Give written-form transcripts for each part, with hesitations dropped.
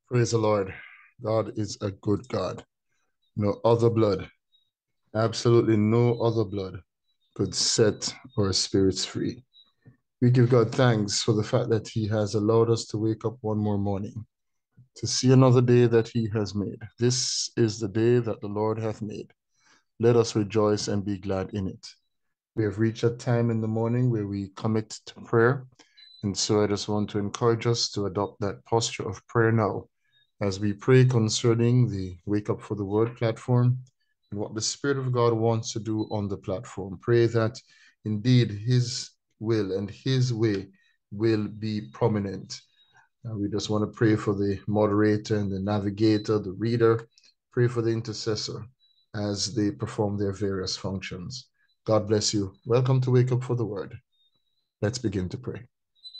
Praise the Lord. God is a good God. No other blood, absolutely no other blood could set our spirits free. We give God thanks for the fact that He has allowed us to wake up one more morning, to see another day that He has made. This is the day that the Lord hath made. Let us rejoice and be glad in it. We have reached a time in the morning where we commit to prayer. And so I just want to encourage us to adopt that posture of prayer now as we pray concerning the Wake Up for the Word platform and what the Spirit of God wants to do on the platform. Pray that indeed His will and His way will be prominent. We just want to pray for the moderator and the navigator, the reader. Pray for the intercessor as they perform their various functions. God bless you. Welcome to Wake Up for the Word. Let's begin to pray.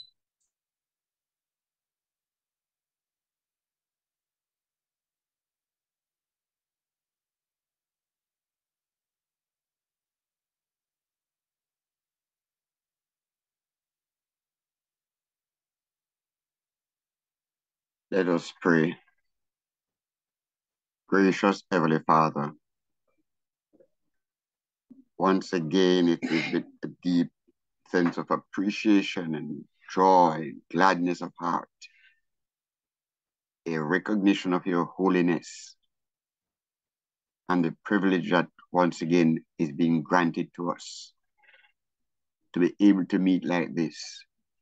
Let us pray. Gracious Heavenly Father, once again it is with a deep sense of appreciation and joy, gladness of heart, a recognition of your holiness, and the privilege that once again is being granted to us to be able to meet like this,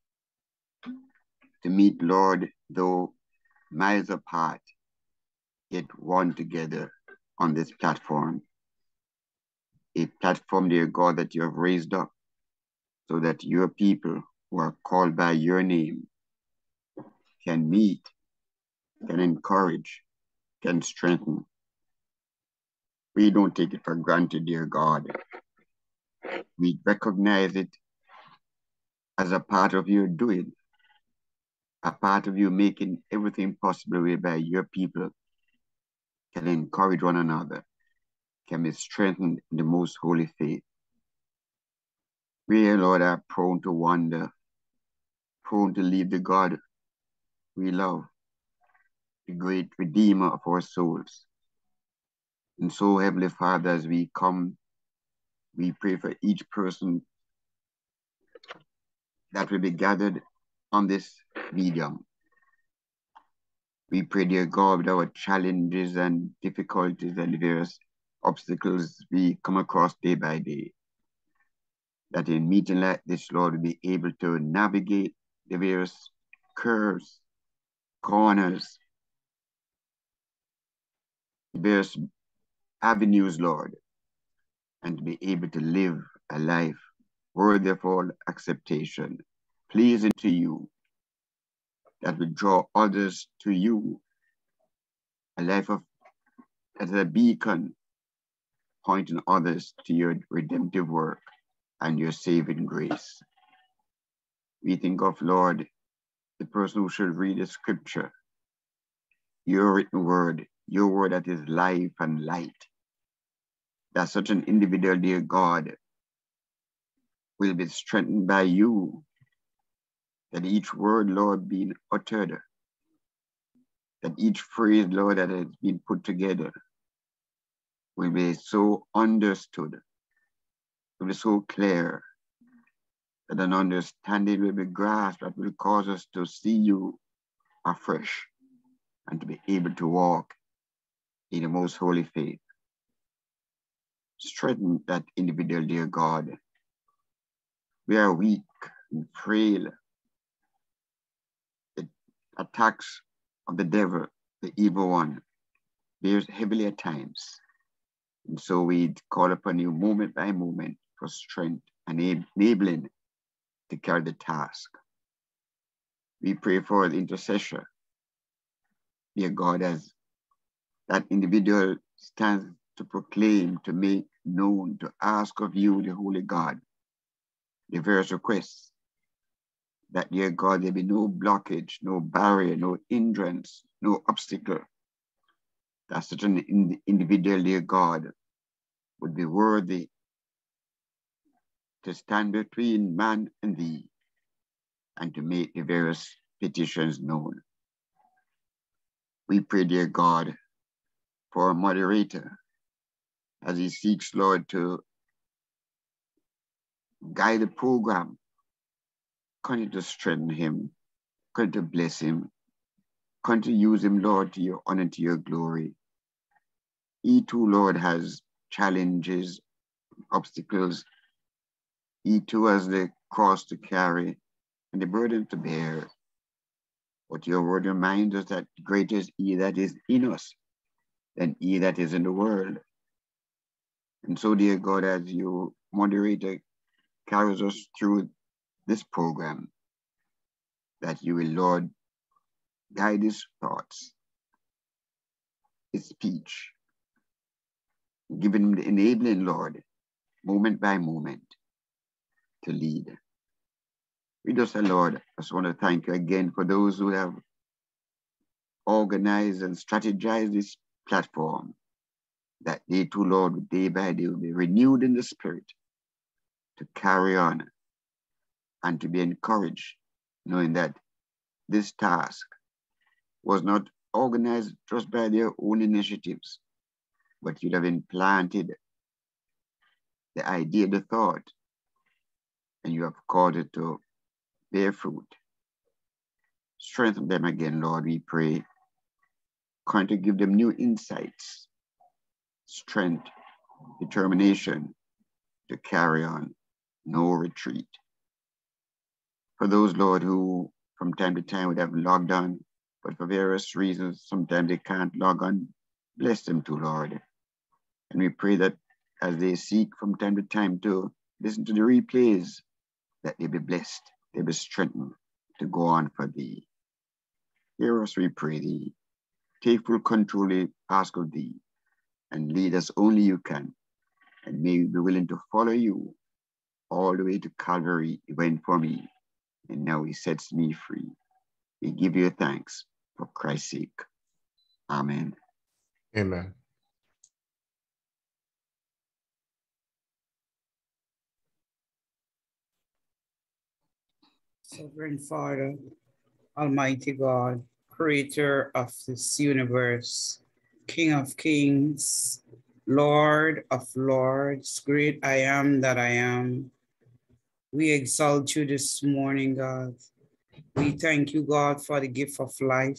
to meet, Lord, though miles apart, yet one together on this platform. A platform, dear God, that you have raised up so that your people who are called by your name can meet, can encourage, can strengthen. We don't take it for granted, dear God. We recognize it as a part of your doing, a part of you making everything possible whereby your people can encourage one another, can be strengthened in the most holy faith. We, Lord, are prone to wander, prone to leave the God we love, the great Redeemer of our souls. And so, Heavenly Father, as we come, we pray for each person that will be gathered on this medium. We pray, dear God, with our challenges and difficulties and various obstacles we come across day by day, that in meeting like this, Lord, we'll be able to navigate the various curves, corners, various avenues, Lord, and to be able to live a life worthy of all acceptation, pleasing to you, that will draw others to you, a life of as a beacon, pointing others to your redemptive work and your saving grace. We think of, Lord, the person who should read the scripture, your written word, your word that is life and light, that such an individual, dear God, will be strengthened by you, that each word, Lord, being uttered, that each phrase, Lord, that has been put together will be so understood, will be so clear, that an understanding will be grasped that will cause us to see you afresh and to be able to walk in the most holy faith. Strengthen that individual, dear God. We are weak and frail. The attacks of the devil, the evil one, bears heavily at times. And so we call upon you moment by moment for strength and enabling to carry the task. We pray for the intercessor, dear God, as that individual stands to proclaim, to make known, to ask of you, the Holy God, the various requests, that, dear God, there be no blockage, no barrier, no hindrance, no obstacle, that such an individual, dear God, would be worthy to stand between man and thee and to make the various petitions known. We pray, dear God, for a moderator as he seeks, Lord, to guide the program. Continue to strengthen him, continue to bless him, continue to use him, Lord, to your honor, to your glory. He too, Lord, has challenges, obstacles. He too has the cross to carry and the burden to bear. But your word reminds us that greater is he that is in us than he that is in the world. And so, dear God, as your moderator carries us through this program, that you will, Lord, guide his thoughts, his speech, giving him the enabling, Lord, moment by moment to lead. We just, Lord, I just want to thank you again for those who have organized and strategized this platform, that they too, Lord, day by day will be renewed in the spirit to carry on and to be encouraged, knowing that this task was not organized just by their own initiatives, but you'd have implanted the idea, the thought, and you have called it to bear fruit. Strengthen them again, Lord, we pray. Continue to give them new insights, strength, determination to carry on, no retreat. For those, Lord, who from time to time would have logged on, but for various reasons, sometimes they can't log on, bless them too, Lord. And we pray that as they seek from time to time to listen to the replays, that they be blessed, they be strengthened to go on for thee. Hear us, we pray thee. Take full control, we ask of thee, and lead us only you can. And may we be willing to follow you all the way to Calvary. He went for me, and now he sets me free. We give you thanks for Christ's sake. Amen. Amen. Sovereign Father, Almighty God, creator of this universe, King of kings, Lord of lords, great I am that I am. We exalt you this morning, God. We thank you, God, for the gift of life.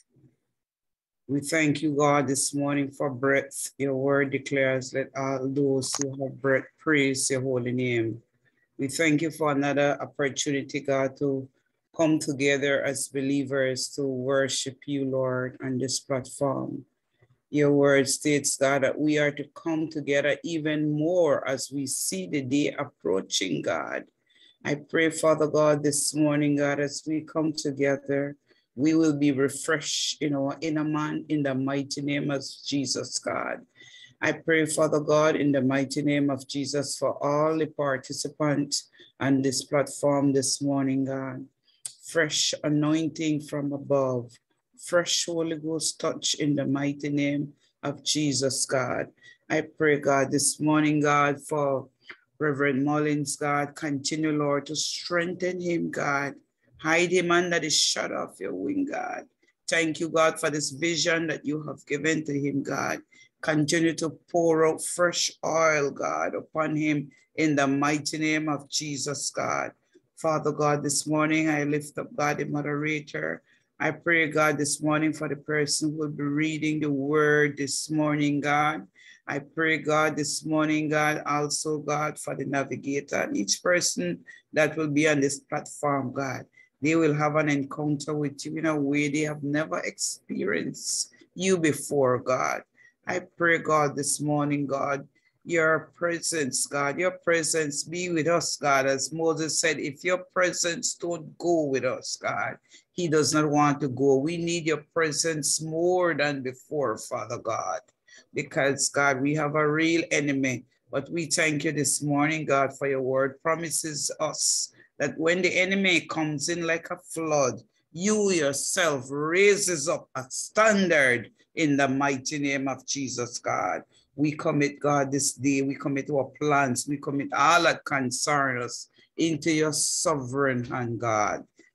We thank you, God, this morning for breath. Your word declares, let all those who have breath praise your holy name. We thank you for another opportunity, God, to come together as believers to worship you, Lord, on this platform. Your word states, God, that we are to come together even more as we see the day approaching, God. I pray, Father God, this morning, God, as we come together, we will be refreshed in our inner man in the mighty name of Jesus, God. I pray, Father God, in the mighty name of Jesus, for all the participants on this platform this morning, God. Fresh anointing from above, fresh Holy Ghost touch in the mighty name of Jesus, God. I pray, God, this morning, God, for Reverend Mullins, God. Continue, Lord, to strengthen him, God. Hide him under the shadow of your wing, God. Thank you, God, for this vision that you have given to him, God. Continue to pour out fresh oil, God, upon him in the mighty name of Jesus, God. Father God, this morning I lift up, God, the moderator. I pray, God, this morning for the person who will be reading the word this morning, God. I pray, God, this morning, God, also, God, for the navigator and each person that will be on this platform, God. They will have an encounter with you in a way they have never experienced you before, God. I pray, God, this morning, God, your presence, God, your presence be with us, God. As Moses said, if your presence don't go with us, God, he does not want to go. We need your presence more than before, Father God, because, God, we have a real enemy. But we thank you this morning, God, for your word promises us that when the enemy comes in like a flood, you yourself raises up a standard in the mighty name of Jesus, God. We commit, God, this day, we commit our plans, we commit all that concern us into your sovereign hand, God.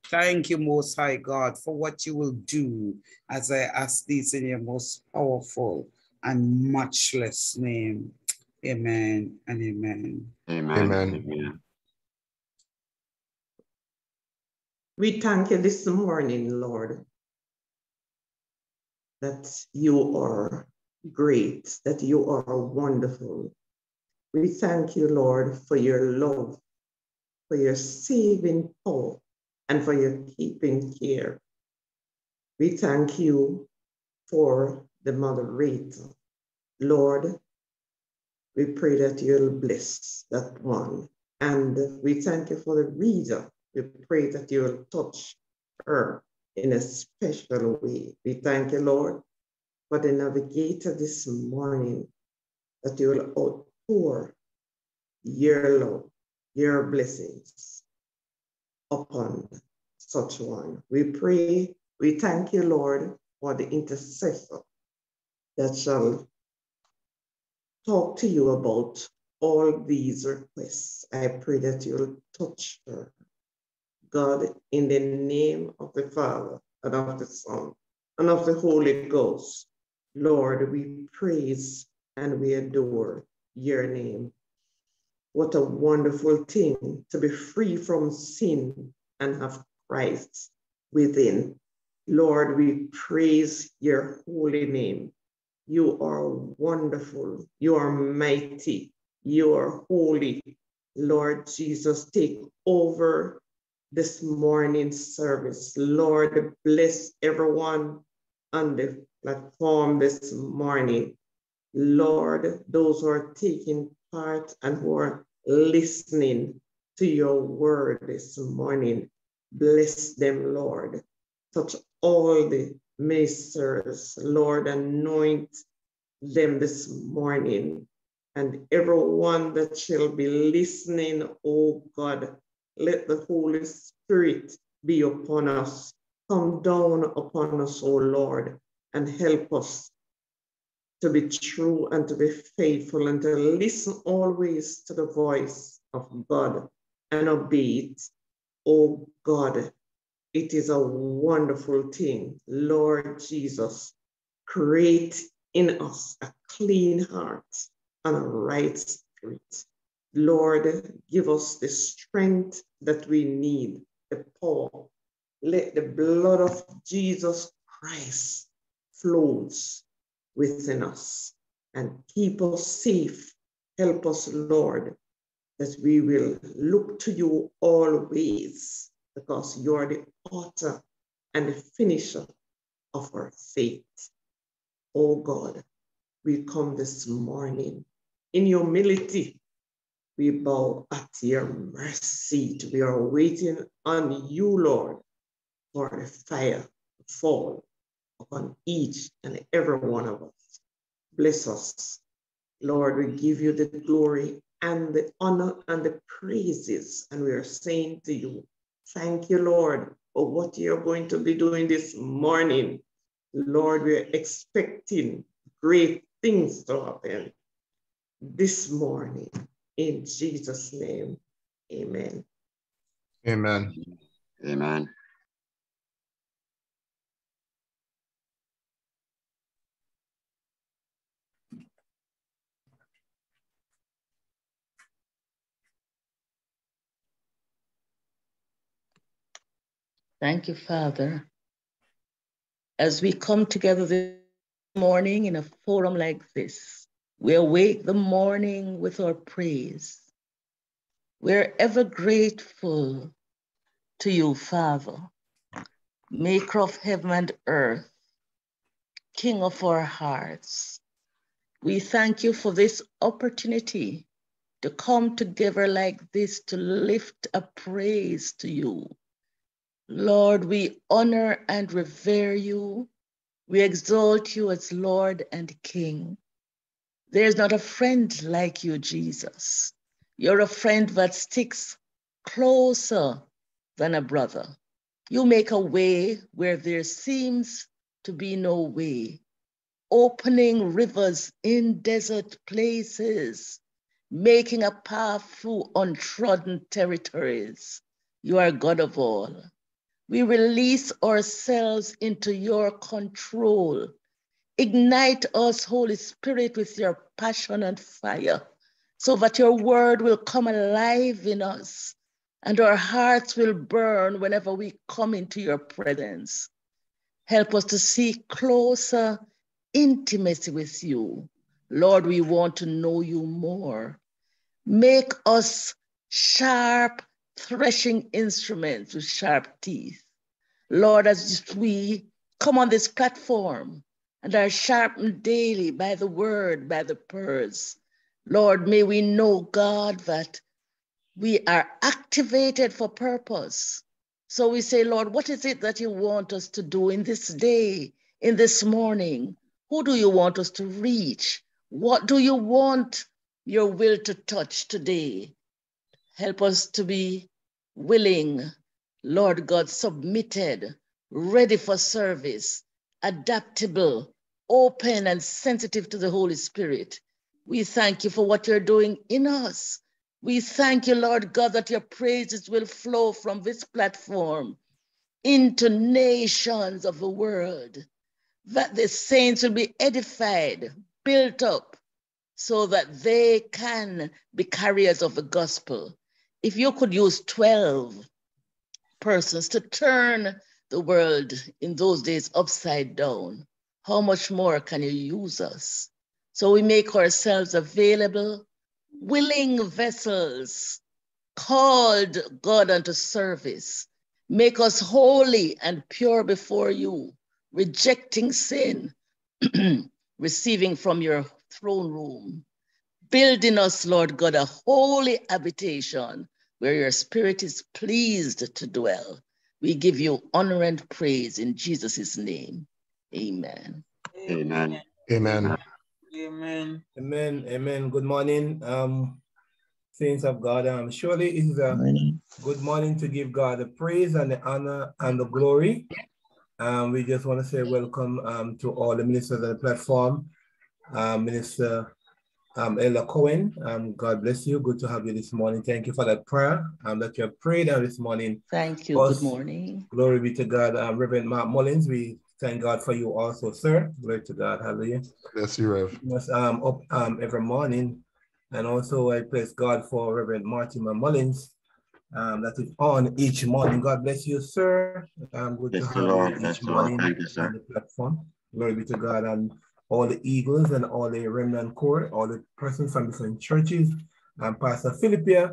Thank you, Most High God, for what you will do as I ask these in your most powerful and matchless name. Amen and amen. Amen. Amen. Amen. We thank you this morning, Lord, that you are great, that you are wonderful. We thank you, Lord, for your love, for your saving power, and for your keeping care. We thank you for the moderator. Lord, we pray that you'll bless that one. And we thank you for the reader. We pray that you'll touch her in a special way. We thank you, Lord, for the navigator this morning, that you will outpour your love, your blessings upon such one. We pray, we thank you, Lord, for the intercessor that shall talk to you about all these requests. I pray that you'll touch her. God, in the name of the Father, and of the Son, and of the Holy Ghost, Lord, we praise and we adore your name. What a wonderful thing to be free from sin and have Christ within. Lord, we praise your holy name. You are wonderful. You are mighty. You are holy. Lord Jesus, take over this morning's service. Lord, bless everyone on the platform this morning. Lord, those who are taking part and who are listening to your word this morning, bless them, Lord. Touch all the ministers, Lord, anoint them this morning. And everyone that shall be listening, oh God, let the Holy Spirit be upon us. Come down upon us, oh Lord, and help us to be true and to be faithful and to listen always to the voice of God and obey it. Oh God, it is a wonderful thing. Lord Jesus, create in us a clean heart and a right spirit. Lord, give us the strength that we need, the power. Let the blood of Jesus Christ flows within us and keep us safe. Help us, Lord, that we will look to you always, because you are the author and the finisher of our faith. Oh God, we come this morning in humility. We bow at your mercy. We are waiting on you, Lord, for the fire to fall upon each and every one of us. Bless us. Lord, we give you the glory and the honor and the praises. And we are saying to you, thank you, Lord, for what you're going to be doing this morning. Lord, we're expecting great things to happen this morning. In Jesus' name, amen. Amen. Amen. Thank you, Father. As we come together this morning in a forum like this, we awake the morning with our praise. We're ever grateful to you, Father, maker of heaven and earth, King of our hearts. We thank you for this opportunity to come together like this to lift a praise to you. Lord, we honor and revere you. We exalt you as Lord and King. There's not a friend like you, Jesus. You're a friend that sticks closer than a brother. You make a way where there seems to be no way, opening rivers in desert places, making a path through untrodden territories. You are God of all. We release ourselves into your control. Ignite us, Holy Spirit, with your passion and fire, so that your word will come alive in us and our hearts will burn whenever we come into your presence. Help us to seek closer intimacy with you. Lord, we want to know you more. Make us sharp threshing instruments with sharp teeth. Lord, as we come on this platform and are sharpened daily by the word, by the pearls, Lord, may we know, God, that we are activated for purpose. So we say, Lord, what is it that you want us to do in this day, in this morning? Who do you want us to reach? What do you want your will to touch today? Help us to be willing, Lord God, submitted, ready for service, adaptable, open and sensitive to the Holy Spirit. We thank you for what you're doing in us. We thank you, Lord God, that your praises will flow from this platform into nations of the world, that the saints will be edified, built up, so that they can be carriers of the gospel. If you could use 12 persons to turn the world in those days upside down, how much more can you use us? So we make ourselves available, willing vessels, called God unto service. Make us holy and pure before you, rejecting sin, receiving from your throne room. Build in us, Lord God, a holy habitation where your spirit is pleased to dwell. We give you honor and praise in Jesus' name. Amen. Amen. Amen. Amen. Amen. Amen. Good morning, saints of God. Surely it is a good morning to give God the praise and the honor and the glory. We just want to say welcome to all the ministers on the platform. Minister Ella Cohen, God bless you. Good to have you this morning. Thank you for that prayer that you have prayed this morning. Thank you. Good morning. Glory be to God. Reverend Mark Mullins, we thank God for you also, sir. Glory to God. Hallelujah. Bless you, Rev. Up every morning. And also I bless God for Reverend Martin Mullins that is on each morning. God bless you, sir. Good to have you each morning on the platform. Glory be to God. And all the Eagles and all the Remnant Corps, all the persons from different churches, and Pastor Philippia,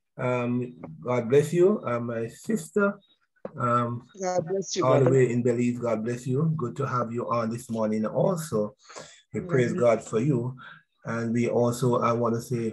God bless you. My sister, God bless you, all brother. the way in Belize, God bless you. Good to have you on this morning also. We praise God for you. And we also, I want to say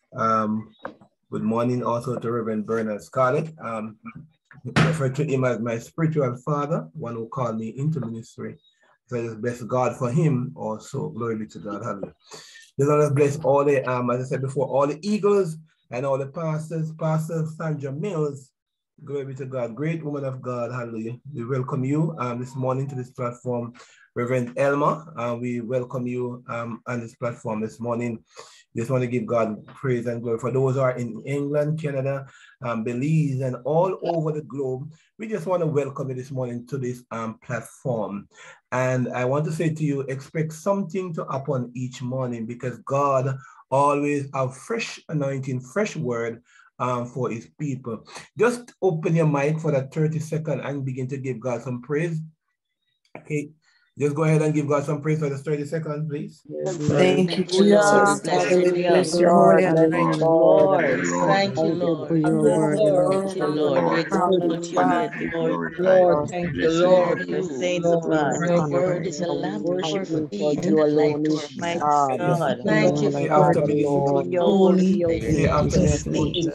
good morning also to Reverend Bernard Scarlett. I refer to him as my spiritual father, one who called me into ministry. So I just bless God for him also. Glory be to God. Hallelujah. The Lord bless all the, as I said before, all the Eagles and all the pastors, Pastor Sandra Mills. Glory be to God. Great woman of God. Hallelujah. We welcome you this morning to this platform. Reverend Elma, we welcome you on this platform this morning. Just want to give God praise and glory. For those who are in England, Canada, Belize, and all over the globe, we just want to welcome you this morning to this platform. And I want to say to you, expect something to happen each morning, because God always have fresh anointing, fresh word for his people. Just open your mic for that 30 seconds and begin to give God some praise. Okay. Just go ahead and give God some praise for the 30 seconds, please. Thank you, Jesus. Father, we bless your holy and righteous Lord. Thank you, Lord. For your word, Thank you, Lord. We exalt your name, Lord. Lord, thank you, Lord. The saints of God. Your word is a lamp to our feet and a light to our path. Thank you for After me this morning. Holy, Say after Jesus' me. name.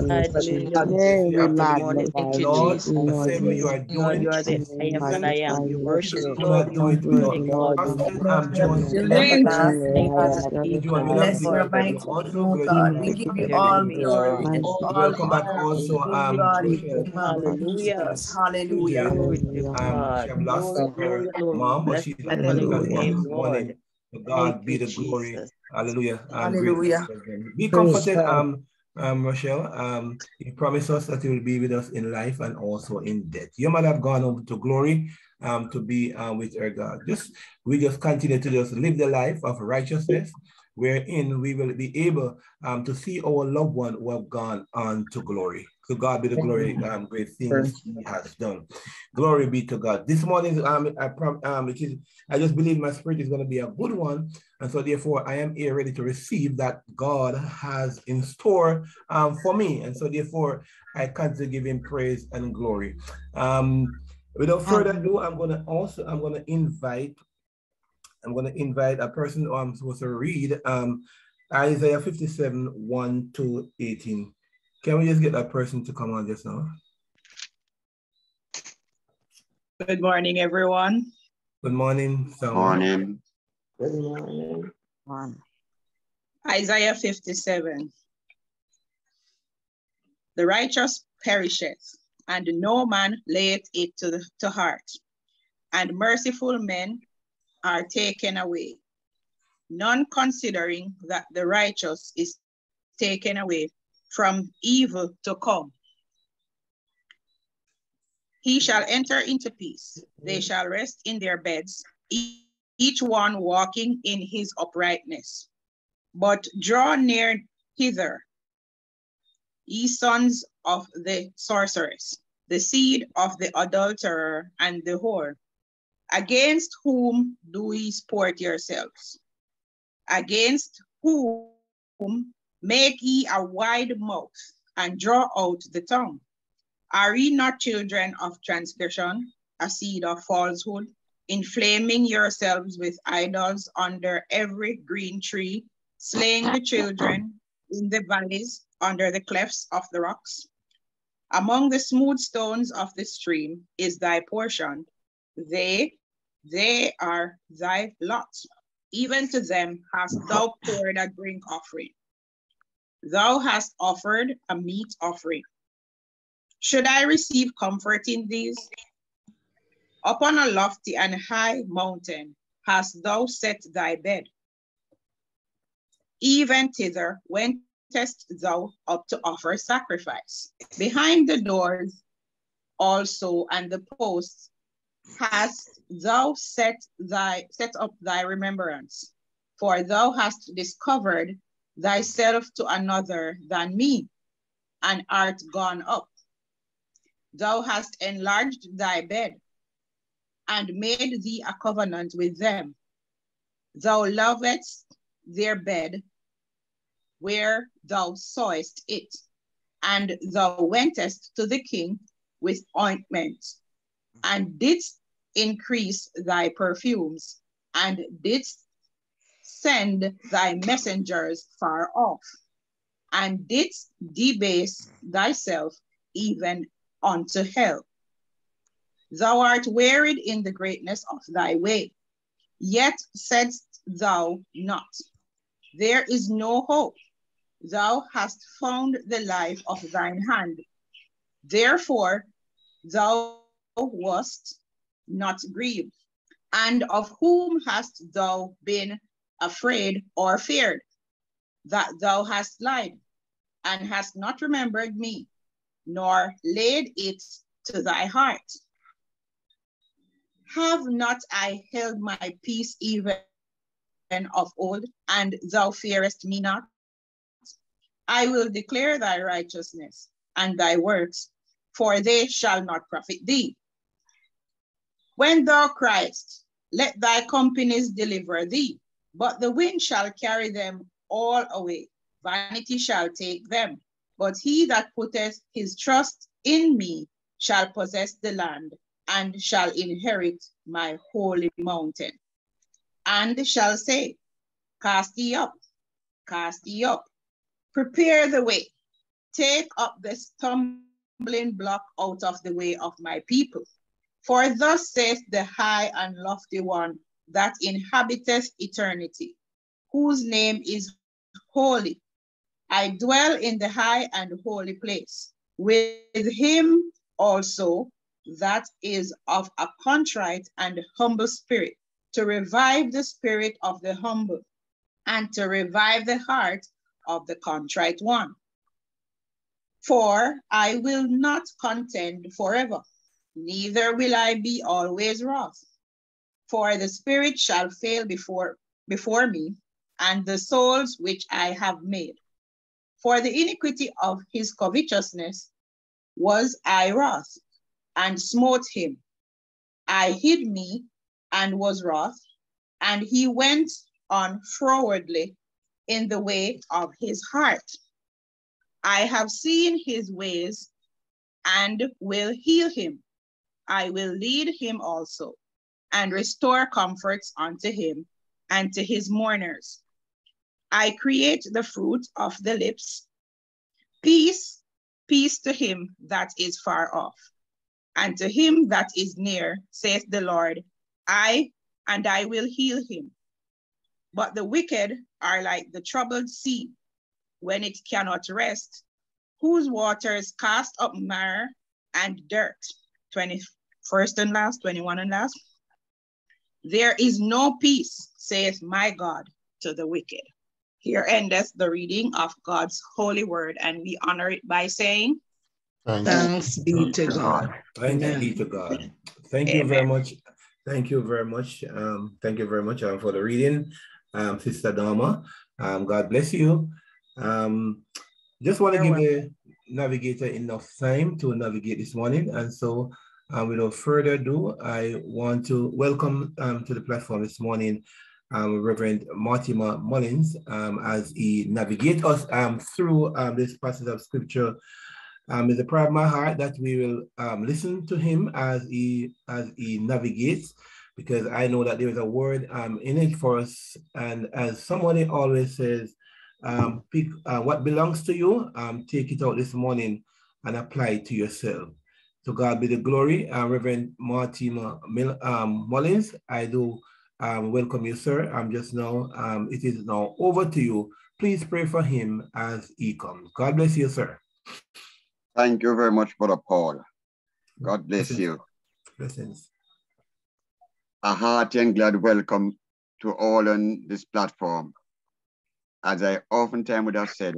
Thank you, Lord, Jesus. the same way you are doing You it. are the I am that I am. We worship You you, will not Lord. do it without Pastor John Your Glenn. everlasting Father, You are not Bless your doing it. You mighty also name, glory to God. God. We give you there is all the glory and yes, all Welcome the back honor. also We give you all the Rochelle. hallelujah. Jesus. Hallelujah. Glory to She God. have lost Glory, her glory, glory. mom, but Blessed she's be on the the name of your Hallelujah. platform name, this Lord. morning. To Thank God be you, the glory. Jesus. Hallelujah. Great. Hallelujah. Be comforted. Rochelle. He promised us that he will be with us in life and also in death. Your mother have gone over to glory to be with her God. We just continue to just live the life of righteousness, wherein we will be able to see our loved one who have gone on to glory. To God be the glory, great things he has done. Glory be to God. This morning, I just believe my spirit is going to be a good one. And so therefore, I am here ready to receive that God has in store for me. And so therefore, I can't give him praise and glory. Without further ado, I'm going to invite a person who I'm supposed to read Isaiah 57, 1 to 18. Can we just get that person to come on just now? Good morning, everyone. Good morning, Morning. Good morning. Isaiah 57. The righteous perisheth, and no man layeth it to heart, and merciful men are taken away, none considering that the righteous is taken away from evil to come. He shall enter into peace. They shall rest in their beds, each one walking in his uprightness. But draw near hither, ye sons of the sorceress, the seed of the adulterer and the whore. Against whom do ye sport yourselves? Against whom make ye a wide mouth and draw out the tongue? Are ye not children of transgression, a seed of falsehood, inflaming yourselves with idols under every green tree, slaying the children in the valleys under the clefts of the rocks? Among the smooth stones of the stream is thy portion. They are thy lot. Even to them hast thou poured a drink offering. Thou hast offered a meat offering. Should I receive comfort in these? Upon a lofty and high mountain hast thou set thy bed. Even thither wentest thou up to offer sacrifice. Behind the doors also and the posts hast thou set up thy remembrance, for thou hast discovered thyself to another than me, and art gone up. Thou hast enlarged thy bed, and made thee a covenant with them. Thou lovedst their bed where thou sawest it, and thou wentest to the king with ointment, and didst increase thy perfumes, and didst send thy messengers far off, and didst debase thyself even unto hell. Thou art wearied in the greatness of thy way, yet saidst thou not, there is no hope. Thou hast found the life of thine hand. Therefore thou wast not grieved. And of whom hast thou been afraid or feared? That thou hast lied, and hast not remembered me, nor laid it to thy heart. Have not I held my peace even of old, and thou fearest me not? I will declare thy righteousness and thy works, for they shall not profit thee. When thou criest, let thy companies deliver thee, but the wind shall carry them all away. Vanity shall take them, but he that putteth his trust in me shall possess the land, and shall inherit my holy mountain. And shall say, cast ye up, prepare the way, take up the stumbling block out of the way of my people. For thus saith the high and lofty one that inhabiteth eternity, whose name is holy. I dwell in the high and holy place, with him also that is of a contrite and humble spirit, to revive the spirit of the humble, and to revive the heart of the contrite one. For I will not contend forever, neither will I be always wroth. For the spirit shall fail before me, and the souls which I have made. For the iniquity of his covetousness was I wroth, and smote him. I hid me, and was wroth, and he went on frowardly in the way of his heart. I have seen his ways, and will heal him. I will lead him also, and restore comforts unto him, and to his mourners. I create the fruit of the lips. Peace, peace to him that is far off, and to him that is near, saith the Lord, I will heal him. But the wicked are like the troubled sea, when it cannot rest, whose waters cast up mire and dirt. 21st and last, 21 and last. There is no peace, saith my God, to the wicked. Here endeth the reading of God's holy word, and we honor it by saying, Thanks be to God. Thanks be to God. Thank you very much. Thank you very much. Thank you very much for the reading, Sister Dharma. God bless you. Just want to give the navigator enough time to navigate this morning. And so without further ado, I want to welcome to the platform this morning Reverend Mortimer Mullins as he navigates us through this passage of scripture. It's a prayer of my heart that we will listen to him as he navigates, because I know that there is a word in it for us. And as somebody always says, pick what belongs to you, take it out this morning and apply it to yourself. To God be the glory. Reverend Mortimer Mullins, I do welcome you, sir. Just now, it is now over to you. Please pray for him as he comes. God bless you, sir. Thank you very much, Brother Paul. God bless you. Blessings. A hearty and glad welcome to all on this platform. As I oftentimes would have said,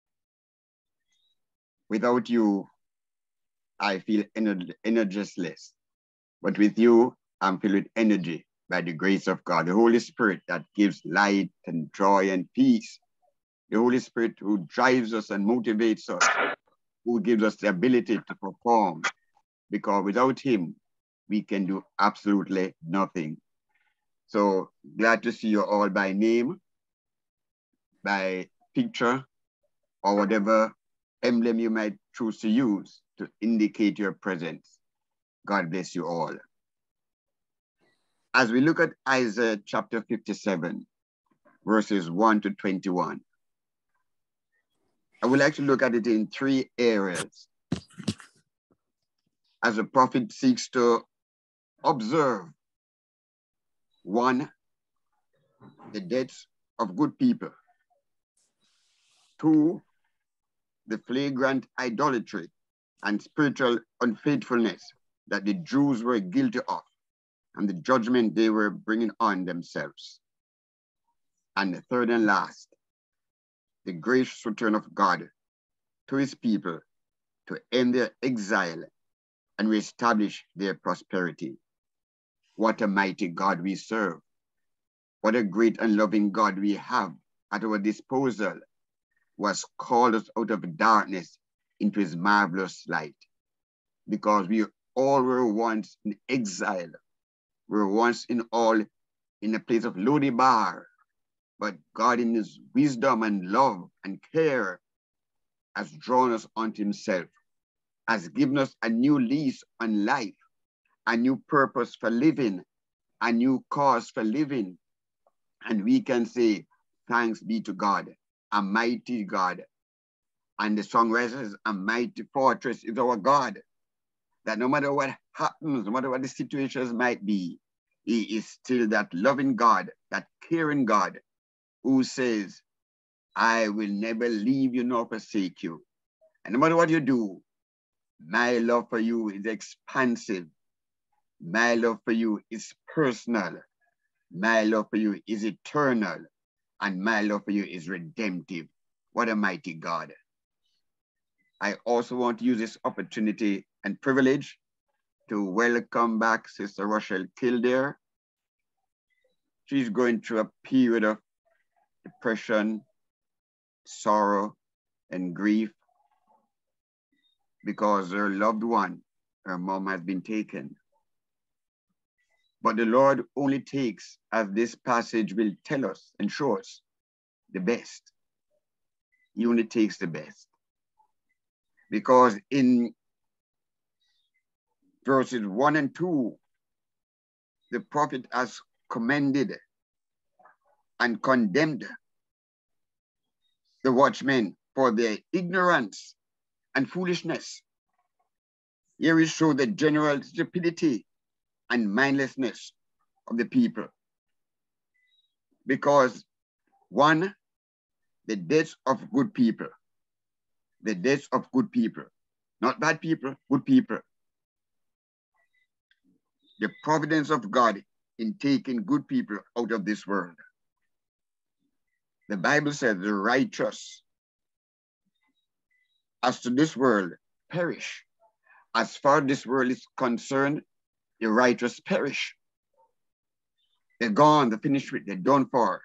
without you, I feel energieless. But with you, I'm filled with energy by the grace of God, the Holy Spirit that gives light and joy and peace. The Holy Spirit who drives us and motivates us, who gives us the ability to perform, because without him, we can do absolutely nothing. So glad to see you all by name, by picture, or whatever emblem you might choose to use to indicate your presence. God bless you all. As we look at Isaiah chapter 57, verses 1 to 21, I would like to look at it in three areas. As the prophet seeks to observe, one, the deaths of good people. Two, the flagrant idolatry and spiritual unfaithfulness that the Jews were guilty of, and the judgment they were bringing on themselves. And the third and last, the gracious return of God to his people to end their exile and reestablish their prosperity. What a mighty God we serve. What a great and loving God we have at our disposal, who has called us out of darkness into his marvelous light. Because we all were once in exile. We were once in a place of Lodebar. But God in his wisdom and love and care has drawn us unto himself, has given us a new lease on life, a new purpose for living, a new cause for living. And we can say, thanks be to God, a mighty God. And the songwriter says, a mighty fortress is our God, that no matter what happens, no matter what the situations might be, he is still that loving God, that caring God, who says, I will never leave you nor forsake you. And no matter what you do, my love for you is expansive. My love for you is personal. My love for you is eternal. And my love for you is redemptive. What a mighty God. I also want to use this opportunity and privilege to welcome back Sister Rochelle Kildare. She's going through a period of depression, sorrow, and grief because her loved one, her mom, has been taken. But the Lord only takes, as this passage will tell us and show us, the best. He only takes the best. Because in verses 1 and 2, the prophet has commended and condemned the watchmen for their ignorance and foolishness. Here we show the general stupidity and mindlessness of the people. Because one, the deaths of good people, not bad people, good people. The providence of God in taking good people out of this world. The Bible says the righteous, as to this world, perish. As far as this world is concerned, the righteous perish. They're gone, they're finished with, they're done for.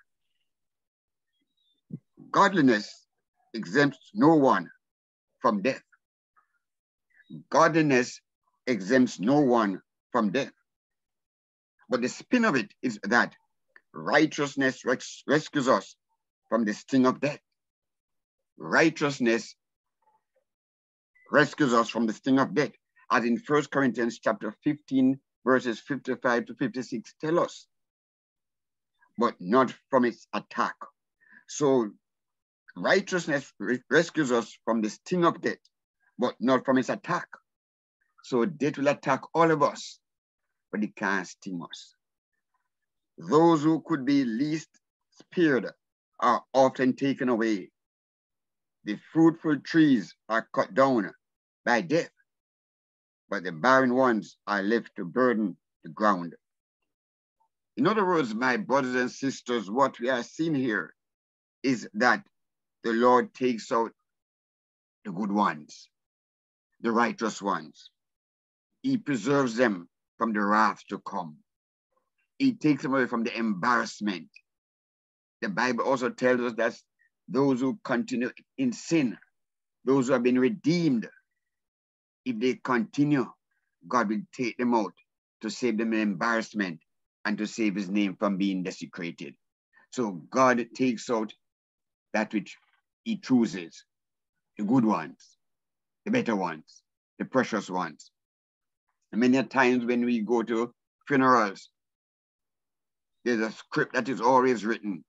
Godliness exempts no one from death. Godliness exempts no one from death. But the spin of it is that righteousness rescues us from the sting of death. Righteousness rescues us from the sting of death, as in 1 Corinthians chapter 15, verses 55 to 56 tell us, but not from its attack. So righteousness rescues us from the sting of death, but not from its attack. So death will attack all of us, but it can't sting us. Those who could be least spared are often taken away. The fruitful trees are cut down by death, but the barren ones are left to burden the ground. In other words, my brothers and sisters, what we are seeing here is that the Lord takes out the good ones, the righteous ones. He preserves them from the wrath to come. He takes them away from the embarrassment. The Bible also tells us that those who continue in sin, those who have been redeemed, if they continue, God will take them out to save them in embarrassment and to save his name from being desecrated. So God takes out that which he chooses, the good ones, the better ones, the precious ones. And many times when we go to funerals, there's a script that is always written.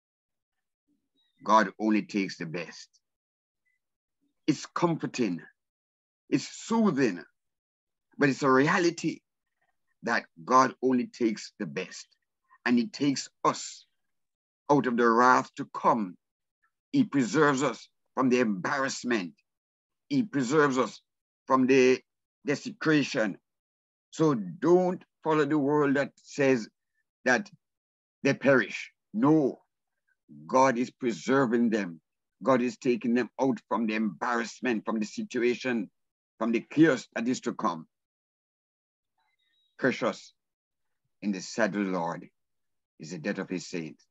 God only takes the best. It's comforting, it's soothing, but it's a reality that God only takes the best. And he takes us out of the wrath to come. He preserves us from the embarrassment. He preserves us from the desecration. So don't follow the world that says that they perish. No, God is preserving them. God is taking them out from the embarrassment, from the situation, from the chaos that is to come. Precious in the sight of the Lord is the death of his saints.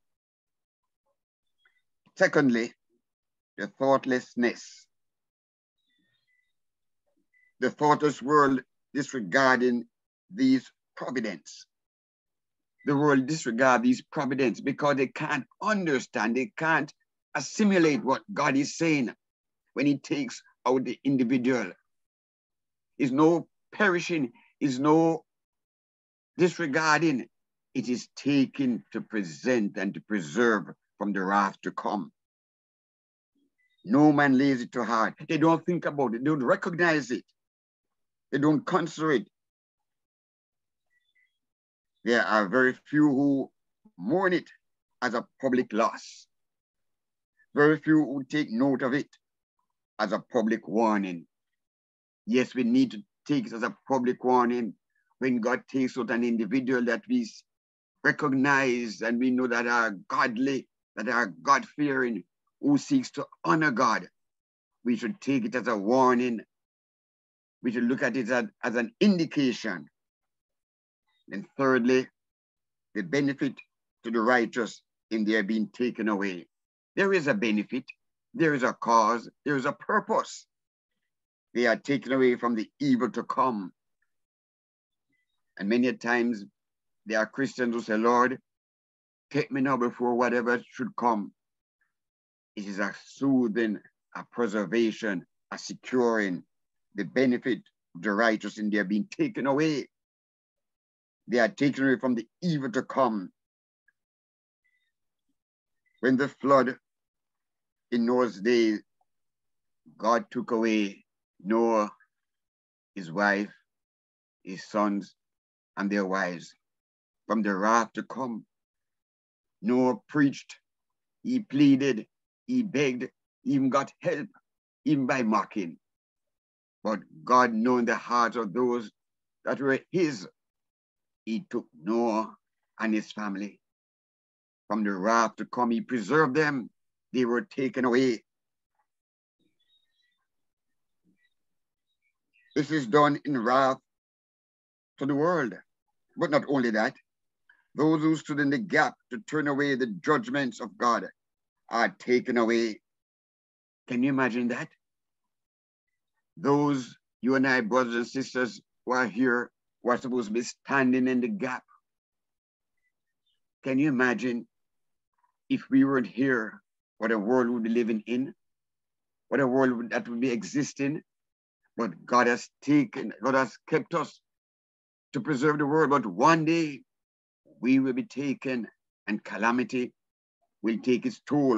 Secondly, the thoughtlessness. The thoughtless world disregarding these providence. The world disregards these providence because they can't understand, they can't assimilate what God is saying when he takes out the individual. Is no perishing, is no disregarding. It is taken to present and to preserve from the wrath to come. No man lays it to heart. They don't think about it. They don't recognize it. They don't consider it. There are very few who mourn it as a public loss. Very few who take note of it as a public warning. Yes, we need to take it as a public warning when God takes out an individual that we recognize and we know that are godly, that are God-fearing, who seeks to honor God. we should take it as a warning. We should look at it as an indication. And thirdly, the benefit to the righteous in their being taken away. There is a benefit, there is a cause, there is a purpose. They are taken away from the evil to come. And many times there are Christians who say, Lord, take me now before whatever should come. It is a soothing, a preservation, a securing the benefit of the righteous in their being taken away. They are taken away from the evil to come. When the flood in Noah's days, God took away Noah, his wife, his sons, and their wives from the wrath to come. Noah preached, he pleaded, he begged, he even got help, even by mocking. But God, knowing the hearts of those that were his, he took Noah and his family from the wrath to come. He preserved them. They were taken away. This is done in wrath to the world. But not only that, those who stood in the gap to turn away the judgments of God are taken away. Can you imagine that? Those, you and I, brothers and sisters, who are here, who are supposed to be standing in the gap. Can you imagine if we weren't here, what a world would be living in? What a world that would be existing? But God has kept us to preserve the world. But one day we will be taken and calamity will take its toll.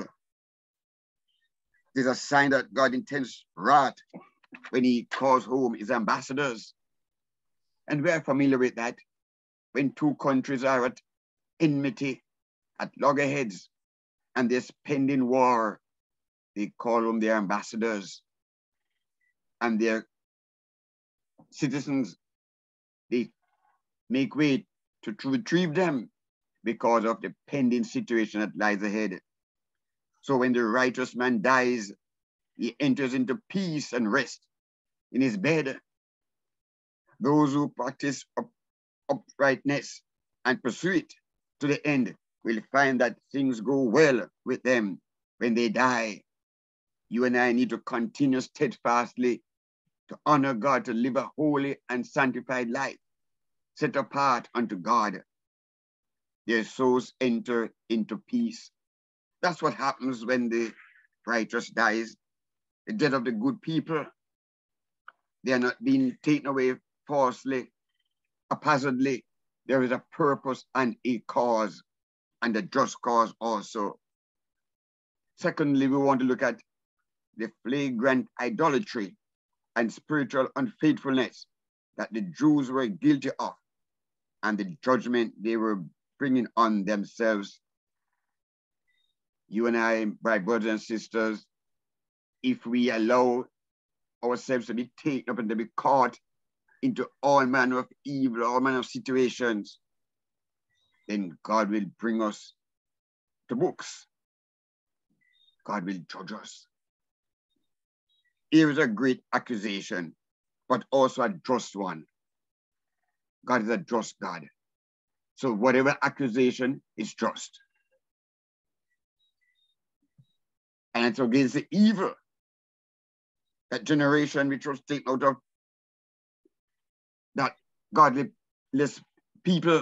It is a sign that God intends wrath when he calls home his ambassadors. And we are familiar with that. When two countries are at enmity, at loggerheads, and there's pending war, they call home their ambassadors and their citizens. They make way to retrieve them because of the pending situation that lies ahead. So when the righteous man dies, he enters into peace and rest in his bed. Those who practice uprightness and pursue it to the end will find that things go well with them when they die. You and I need to continue steadfastly to honor God, to live a holy and sanctified life, set apart unto God. Their souls enter into peace. That's what happens when the righteous dies. The death of the good people, they are not being taken away falsely, haphazardly. There is a purpose and a cause, and a just cause also. Secondly, we want to look at the flagrant idolatry and spiritual unfaithfulness that the Jews were guilty of, and the judgment they were bringing on themselves. You and I, my brothers and sisters, if we allow ourselves to be taken up and to be caught into all manner of evil, all manner of situations, then God will bring us to books. God will judge us. Here is a great accusation, but also a just one. God is a just God. So whatever accusation is just. And it's against the evil, that generation which was taken out of that godless people.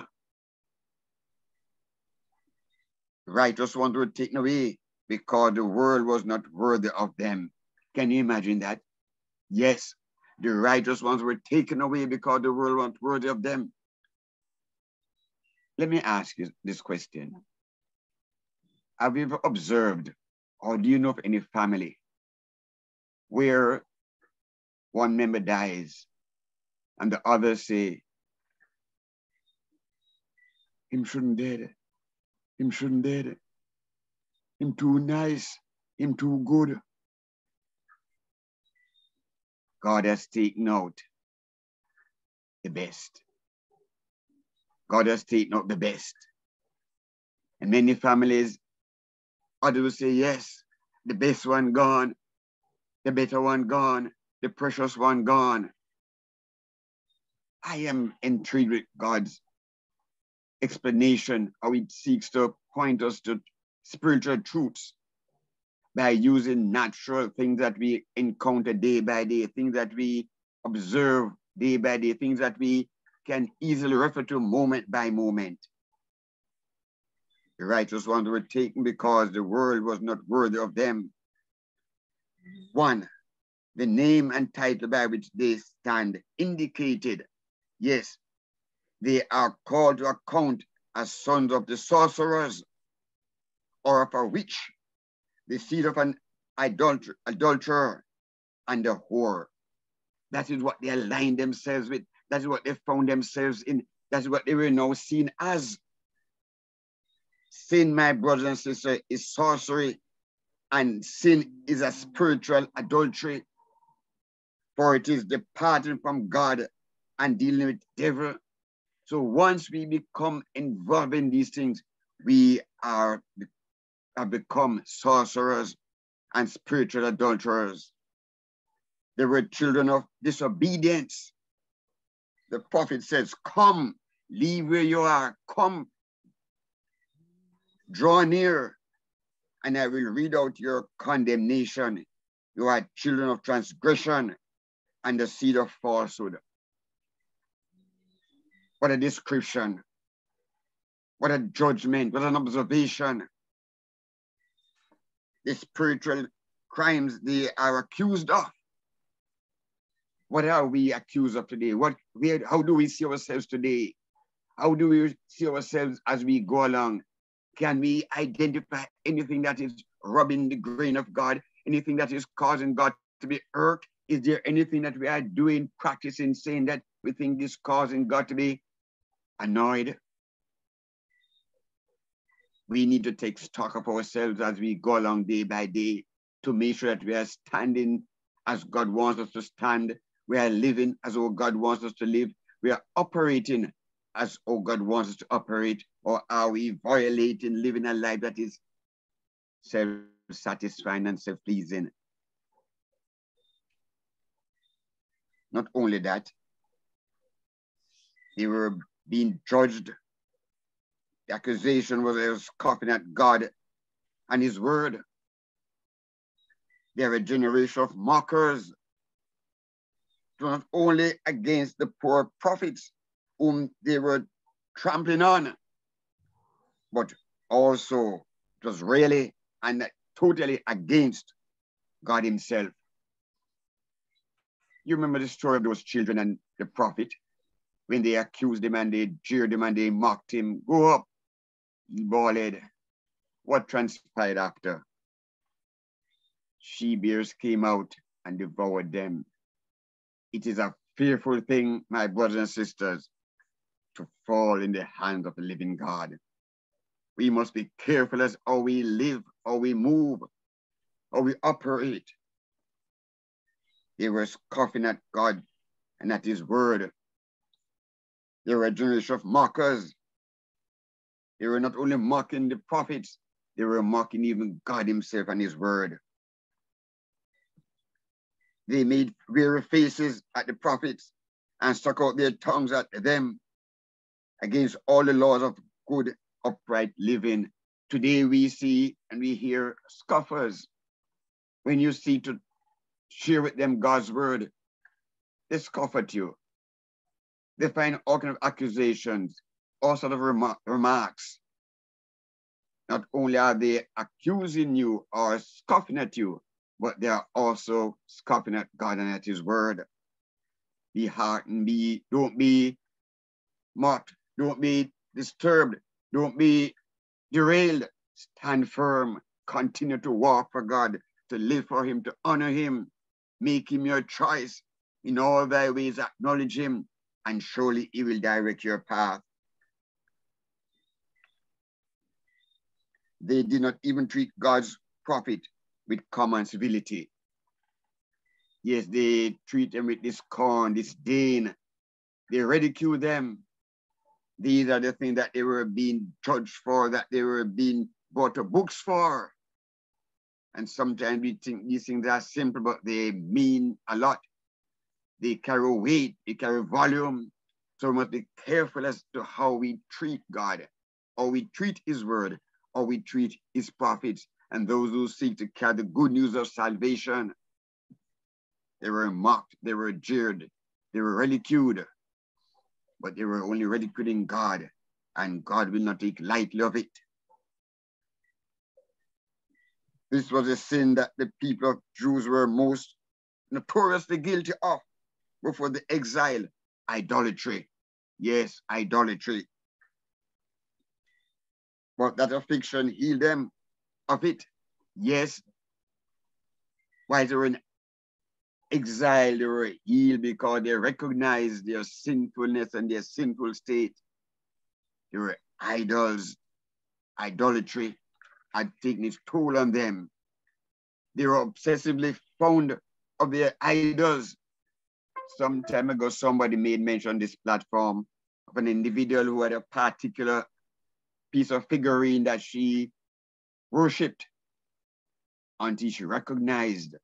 The righteous ones were taken away because the world was not worthy of them. Can you imagine that? Yes, the righteous ones were taken away because the world was not worthy of them. Let me ask you this question. Have you ever observed, or do you know of any family where one member dies and the others say, him shouldn't dead, him shouldn't dead, him too nice, him too good. God has taken out the best. God has taken out the best. And many families, others will say, yes, the best one gone. the better one gone, the precious one gone. I am intrigued with God's explanation, how it seeks to point us to spiritual truths by using natural things that we encounter day by day, things that we observe day by day, things that we can easily refer to moment by moment. The righteous ones were taken because the world was not worthy of them. 1, the name and title by which they stand indicated, yes, they are called to account as sons of the sorcerers or of a witch, the seed of an adulterer and a whore. That is what they aligned themselves with. That is what they found themselves in. That is what they were now seen as. Sin, my brothers and sisters, is sorcery, and sin is a spiritual adultery, for it is departing from God and dealing with the devil. So once we become involved in these things, we have become sorcerers and spiritual adulterers. They were children of disobedience. The prophet says, come, leave where you are, come, draw near, and I will read out your condemnation. You are children of transgression and the seed of falsehood. What a description. What a judgment, what an observation. The spiritual crimes they are accused of. What are we accused of today? How do we see ourselves today? How do we see ourselves as we go along? Can we identify anything that is robbing the grain of God? Anything that is causing God to be hurt? Is there anything that we are doing, practicing, saying that we think is causing God to be annoyed? We need to take stock of ourselves as we go along day by day to make sure that we are standing as God wants us to stand. We are living as how God wants us to live. We are operating as how God wants us to operate. Or are we violating, living a life that is self-satisfying and self-pleasing? Not only that, they were being judged. The accusation was they were scoffing at God and his word. They are a generation of mockers. Not only against the poor prophets whom they were trampling on, but also it was really and totally against God himself. You remember the story of those children and the prophet when they accused him and they jeered him and they mocked him. Go up, bald. What transpired after? She-bears came out and devoured them. It is a fearful thing, my brothers and sisters, to fall in the hands of the living God. We must be careful as how we live, how we move, how we operate. They were scoffing at God and at his word. They were a generation of mockers. They were not only mocking the prophets, they were mocking even God himself and his word. They made weary faces at the prophets and stuck out their tongues at them against all the laws of good, upright living. Today we see and we hear scoffers. When you see to share with them God's word, they scoff at you. They find all kinds of accusations, all sort of remarks. Not only are they accusing you or scoffing at you, but they are also scoffing at God and at his word. Be heartened, don't be mocked, don't be disturbed, don't be derailed. Stand firm, continue to walk for God, to live for him, to honor him. Make him your choice. In all thy ways acknowledge him, and surely he will direct your path. They did not even treat God's prophet with common civility. Yes, they treat them with scorn, disdain. They ridicule them. These are the things that they were being judged for, that they were being brought to books for. And sometimes we think these things are simple, but they mean a lot. They carry weight, they carry volume. So we must be careful as to how we treat God, how we treat his word, how we treat his prophets, and those who seek to carry the good news of salvation. They were mocked, they were jeered, they were ridiculed, but they were only ridiculing God, and God will not take lightly of it. This was a sin that the people of Jews were most notoriously guilty of before the exile: idolatry. Yes, idolatry. But that affliction healed them of it. Yes. While they were in exile, they were healed because they recognized their sinfulness and their sinful state. They were idols. Idolatry had taken its toll on them. They were obsessively fond of their idols. Some time ago, somebody made mention on this platform of an individual who had a particular piece of figurine that she worshipped until she recognized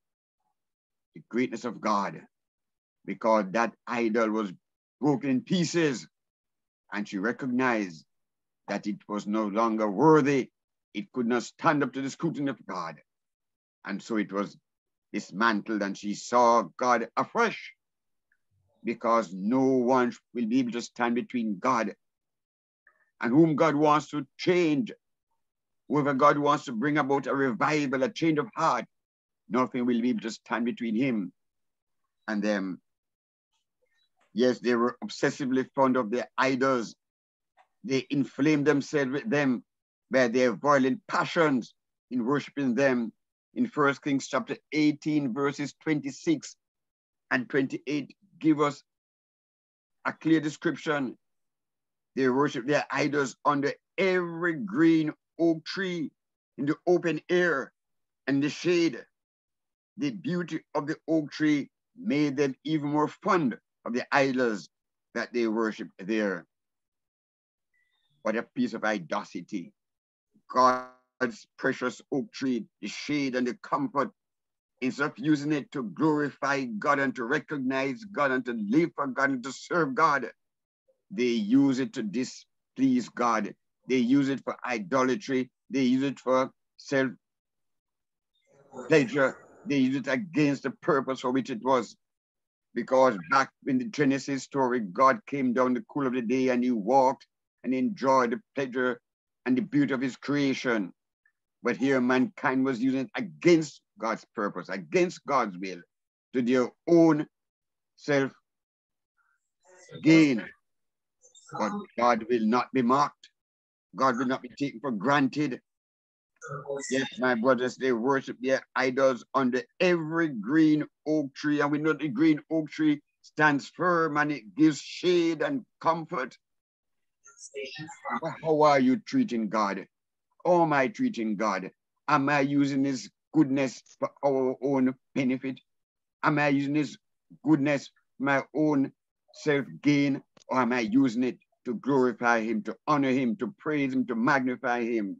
the greatness of God, because that idol was broken in pieces, and she recognized that it was no longer worthy. It could not stand up to the scrutiny of God. And so it was dismantled, and she saw God afresh, because no one will be able to stand between God and whom God wants to change. Whoever God wants to bring about a revival, a change of heart, nothing will be able to stand between him and them. Yes, they were obsessively fond of their idols. They inflamed themselves with them by their violent passions in worshiping them. In 1 Kings chapter 18, verses 26 and 28, give us a clear description. They worship their idols under every green oak tree, in the open air and the shade. The beauty of the oak tree made them even more fond of the idols that they worshiped there. What a piece of audacity. God's precious oak tree, the shade and the comfort, instead of using it to glorify God and to recognize God and to live for God and to serve God, they use it to displease God. They use it for idolatry. They use it for self-pleasure. They use it against the purpose for which it was. Because back in the Genesis story, God came down the cool of the day and he walked and enjoyed the pleasure and the beauty of his creation. But here mankind was using it against God's purpose, against God's will, to their own self-gain. But God will not be mocked. God will not be taken for granted. Yes, my brothers, they worship their idols under every green oak tree. And we know the green oak tree stands firm and it gives shade and comfort. But how are you treating God? How am I treating God? Am I using his goodness for our own benefit? Am I using his goodness for my own self-gain? Or am I using it to glorify him, to honor him, to praise him, to magnify him?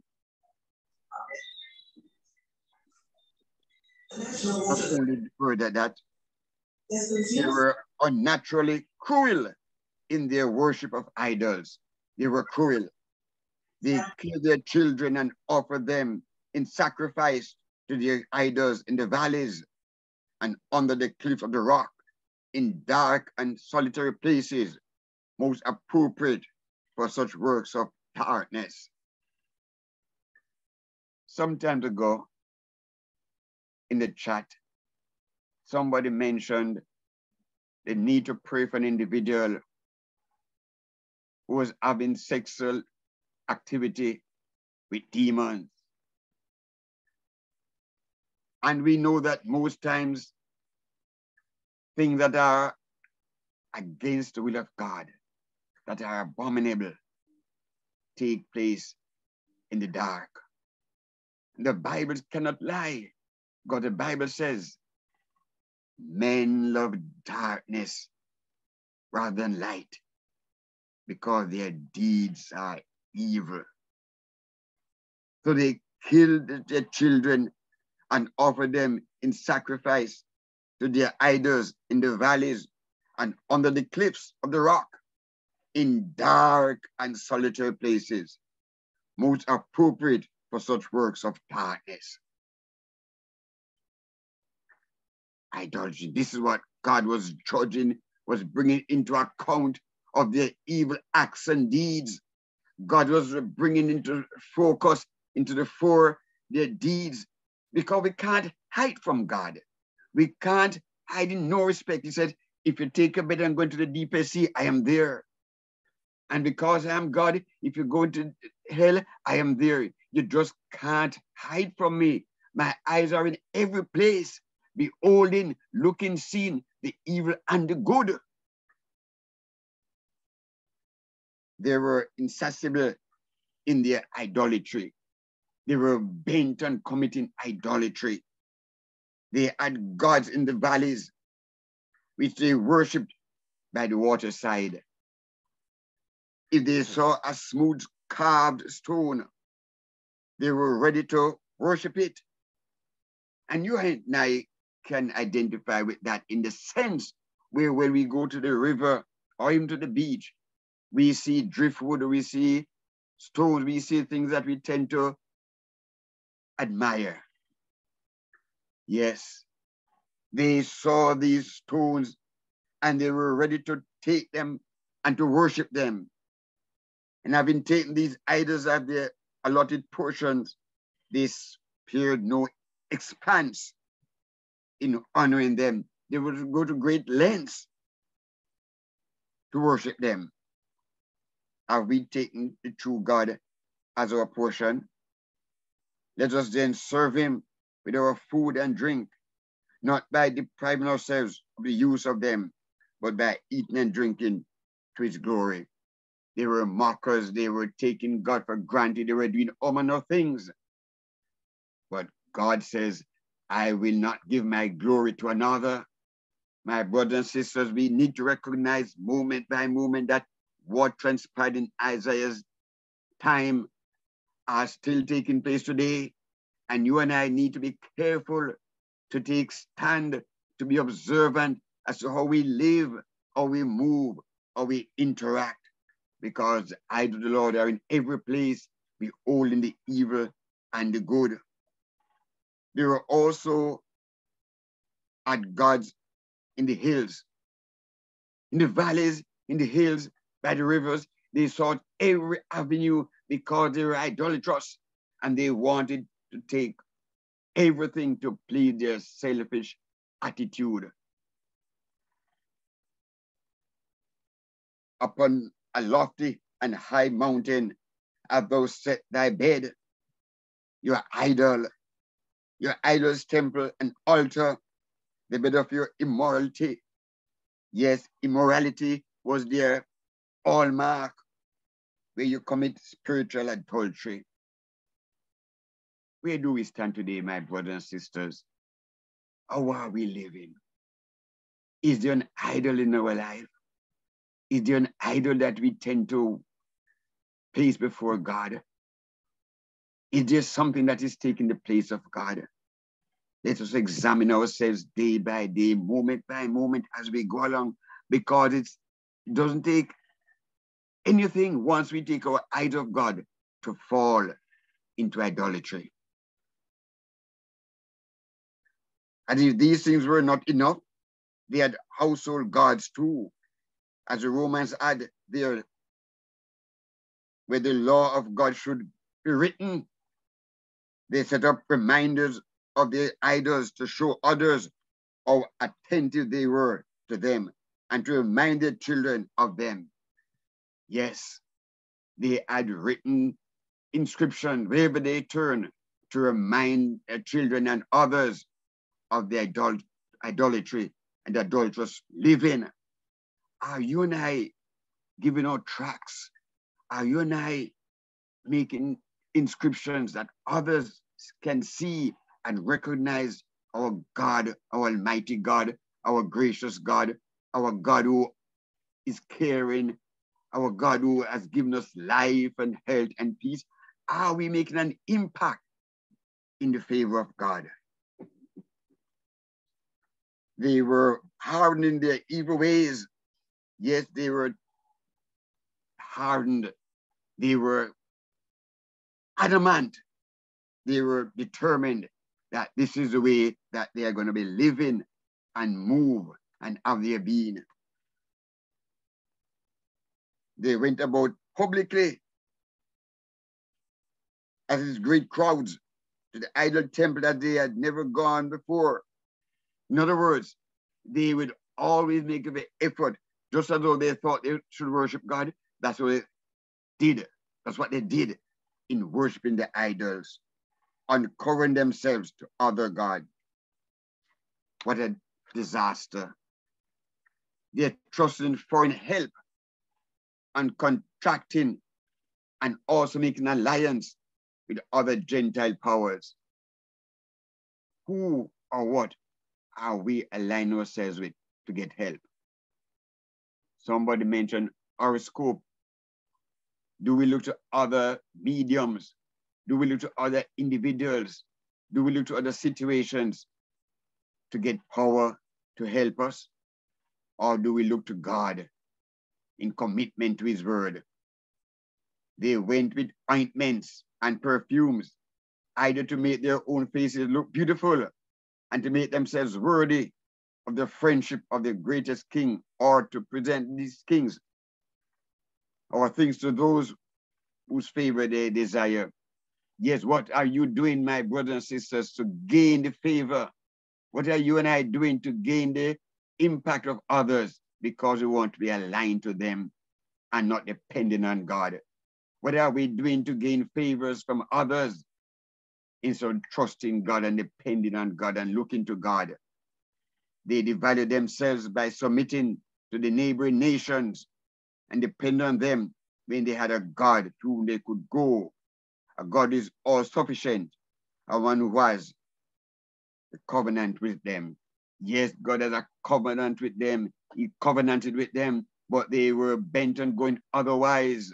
Not only further that, they were unnaturally cruel in their worship of idols. They were cruel. They killed their children and offered them in sacrifice to their idols in the valleys and under the cliff of the rock, in dark and solitary places, most appropriate for such works of darkness. Some time ago, in the chat, somebody mentioned the need to pray for an individual who was having sexual activity with demons. And we know that most times things that are against the will of God, that are abominable, take place in the dark. The Bible cannot lie. God, the Bible says, men love darkness rather than light because their deeds are evil. So they killed their children and offered them in sacrifice to their idols in the valleys and under the cliffs of the rock, in dark and solitary places, most appropriate for such works of darkness. Idolatry. This is what God was judging, was bringing into account of their evil acts and deeds. God was bringing into focus, into the fore, their deeds, because we can't hide from God. We can't hide in no respect. He said, if you take a bed and go into the deepest sea, I am there. And because I am God, if you go into hell, I am there. You just can't hide from me. My eyes are in every place, beholding, looking, seeing the evil and the good. They were insatiable in their idolatry. They were bent on committing idolatry. They had gods in the valleys, which they worshipped by the waterside. If they saw a smooth carved stone, they were ready to worship it. And you and I can identify with that in the sense where when we go to the river or even to the beach, we see driftwood, we see stones, we see things that we tend to admire. Yes, they saw these stones and they were ready to take them and to worship them. And having taken these idols as their allotted portions, they spared no expense in honoring them. They would go to great lengths to worship them. Have we taken the true God as our portion? Let us then serve him with our food and drink, not by depriving ourselves of the use of them, but by eating and drinking to his glory. They were mockers. They were taking God for granted. They were doing all things. But God says, I will not give my glory to another. My brothers and sisters, we need to recognize moment by moment that what transpired in Isaiah's time are still taking place today. And you and I need to be careful to take stand, to be observant as to how we live, how we move, how we interact. Because the eyes of the Lord are in every place, beholding the evil and the good. There were also at gods in the hills, in the valleys, in the hills, by the rivers. They sought every avenue because they were idolatrous and they wanted to take everything to please their selfish attitude. Upon a lofty and high mountain hast thou set thy bed, your idol's temple and altar, the bed of your immorality. Yes, immorality was their hallmark, where you commit spiritual adultery. Where do we stand today, my brothers and sisters? How are we living? Is there an idol in our life? Is there an idol that we tend to place before God? Is there something that is taking the place of God? Let us examine ourselves day by day, moment by moment as we go along, because it doesn't take anything once we take our eyes off God to fall into idolatry. And if these things were not enough, they had household gods too, as the Romans had there, where the law of God should be written. They set up reminders of their idols to show others how attentive they were to them and to remind their children of them. Yes, they had written inscription wherever they turn to remind their children and others of the idolatry and adulterous living. Are you and I giving out tracts? Are you and I making inscriptions that others can see and recognize our God, our almighty God, our gracious God, our God who is caring, our God who has given us life and health and peace? Are we making an impact in the favor of God? They were hardened in their evil ways. Yes, they were hardened. They were adamant. They were determined that this is the way that they are going to be living and move and have their being. They went about publicly as these great crowds to the idol temple that they had never gone before. In other words, they would always make an effort, just as though they thought they should worship God. That's what they did. That's what they did in worshiping the idols, uncovering themselves to other gods. What a disaster. They're trusting in foreign help and contracting and also making alliance with other Gentile powers. Who or what are we aligning ourselves with to get help? Somebody mentioned horoscope. Do we look to other mediums? Do we look to other individuals? Do we look to other situations to get power to help us? Or do we look to God in commitment to his word? They went with ointments and perfumes, either to make their own faces look beautiful and to make themselves worthy of the friendship of the greatest king, or to present these kings or things to those whose favor they desire. Yes, what are you doing, my brothers and sisters, to gain the favor? What are you and I doing to gain the impact of others, because we want to be aligned to them and not depending on God? What are we doing to gain favors from others instead of trusting God and depending on God and looking to God? They divided themselves by submitting to the neighboring nations and depend on them when they had a God to whom they could go. A God is all sufficient, a one who has a covenant with them. Yes, God has a covenant with them. He covenanted with them, but they were bent on going otherwise.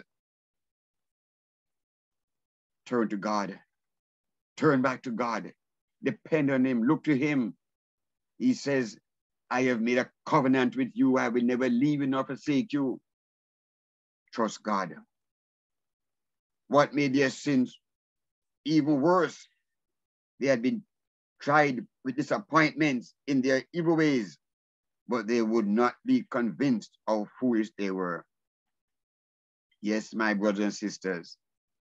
Turn to God. Turn back to God. Depend on him. Look to him. He says, I have made a covenant with you. I will never leave you nor forsake you. Trust God. What made their sins even worse? They had been tried with disappointments in their evil ways, but they would not be convinced how foolish they were. Yes, my brothers and sisters.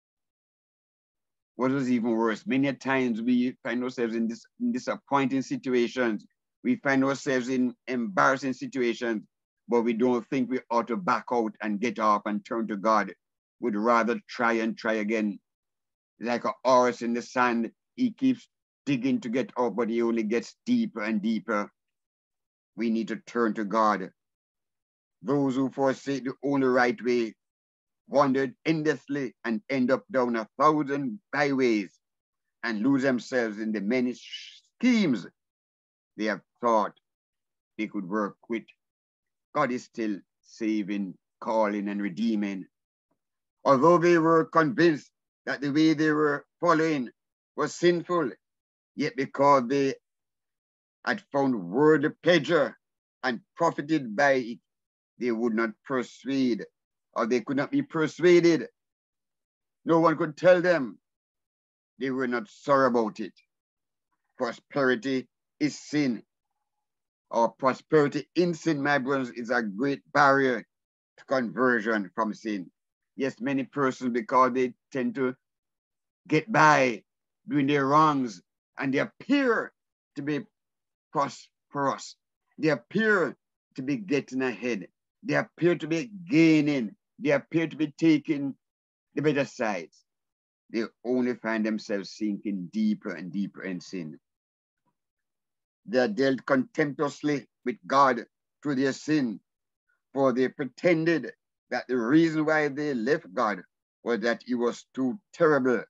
What was even worse? Many times we find ourselves in disappointing situations. We find ourselves in embarrassing situations, but we don't think we ought to back out and get up and turn to God. We'd rather try and try again. Like a horse in the sand, he keeps digging to get up, but he only gets deeper and deeper. We need to turn to God. Those who forsake the only right way wandered endlessly and end up down 1,000 byways and lose themselves in the many schemes they have thought they could work with. God is still saving, calling, and redeeming. Although they were convinced that the way they were following was sinful, yet because they had found worldly pleasure and profited by it, they would not persuade, or they could not be persuaded. No one could tell them. They were not sorry about it. Prosperity is sin. Or prosperity in sin, my brothers, is a great barrier to conversion from sin. Yes, many persons, because they tend to get by doing their wrongs, and they appear to be prosperous. They appear to be getting ahead. They appear to be gaining. They appear to be taking the better sides. They only find themselves sinking deeper and deeper in sin. They are dealt contemptuously with God through their sin, for they pretended that the reason why they left God was that he was too terrible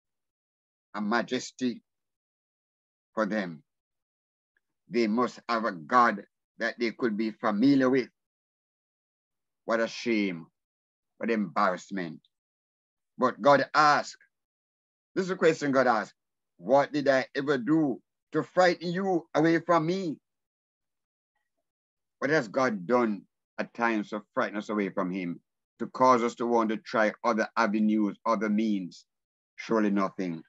a majesty for them. They must have a God that they could be familiar with. What a shame, what embarrassment. But God asked, this is a question God asked, what did I ever do to frighten you away from me? What has God done at times to frighten us away from him, to cause us to want to try other avenues, other means? Surely nothing.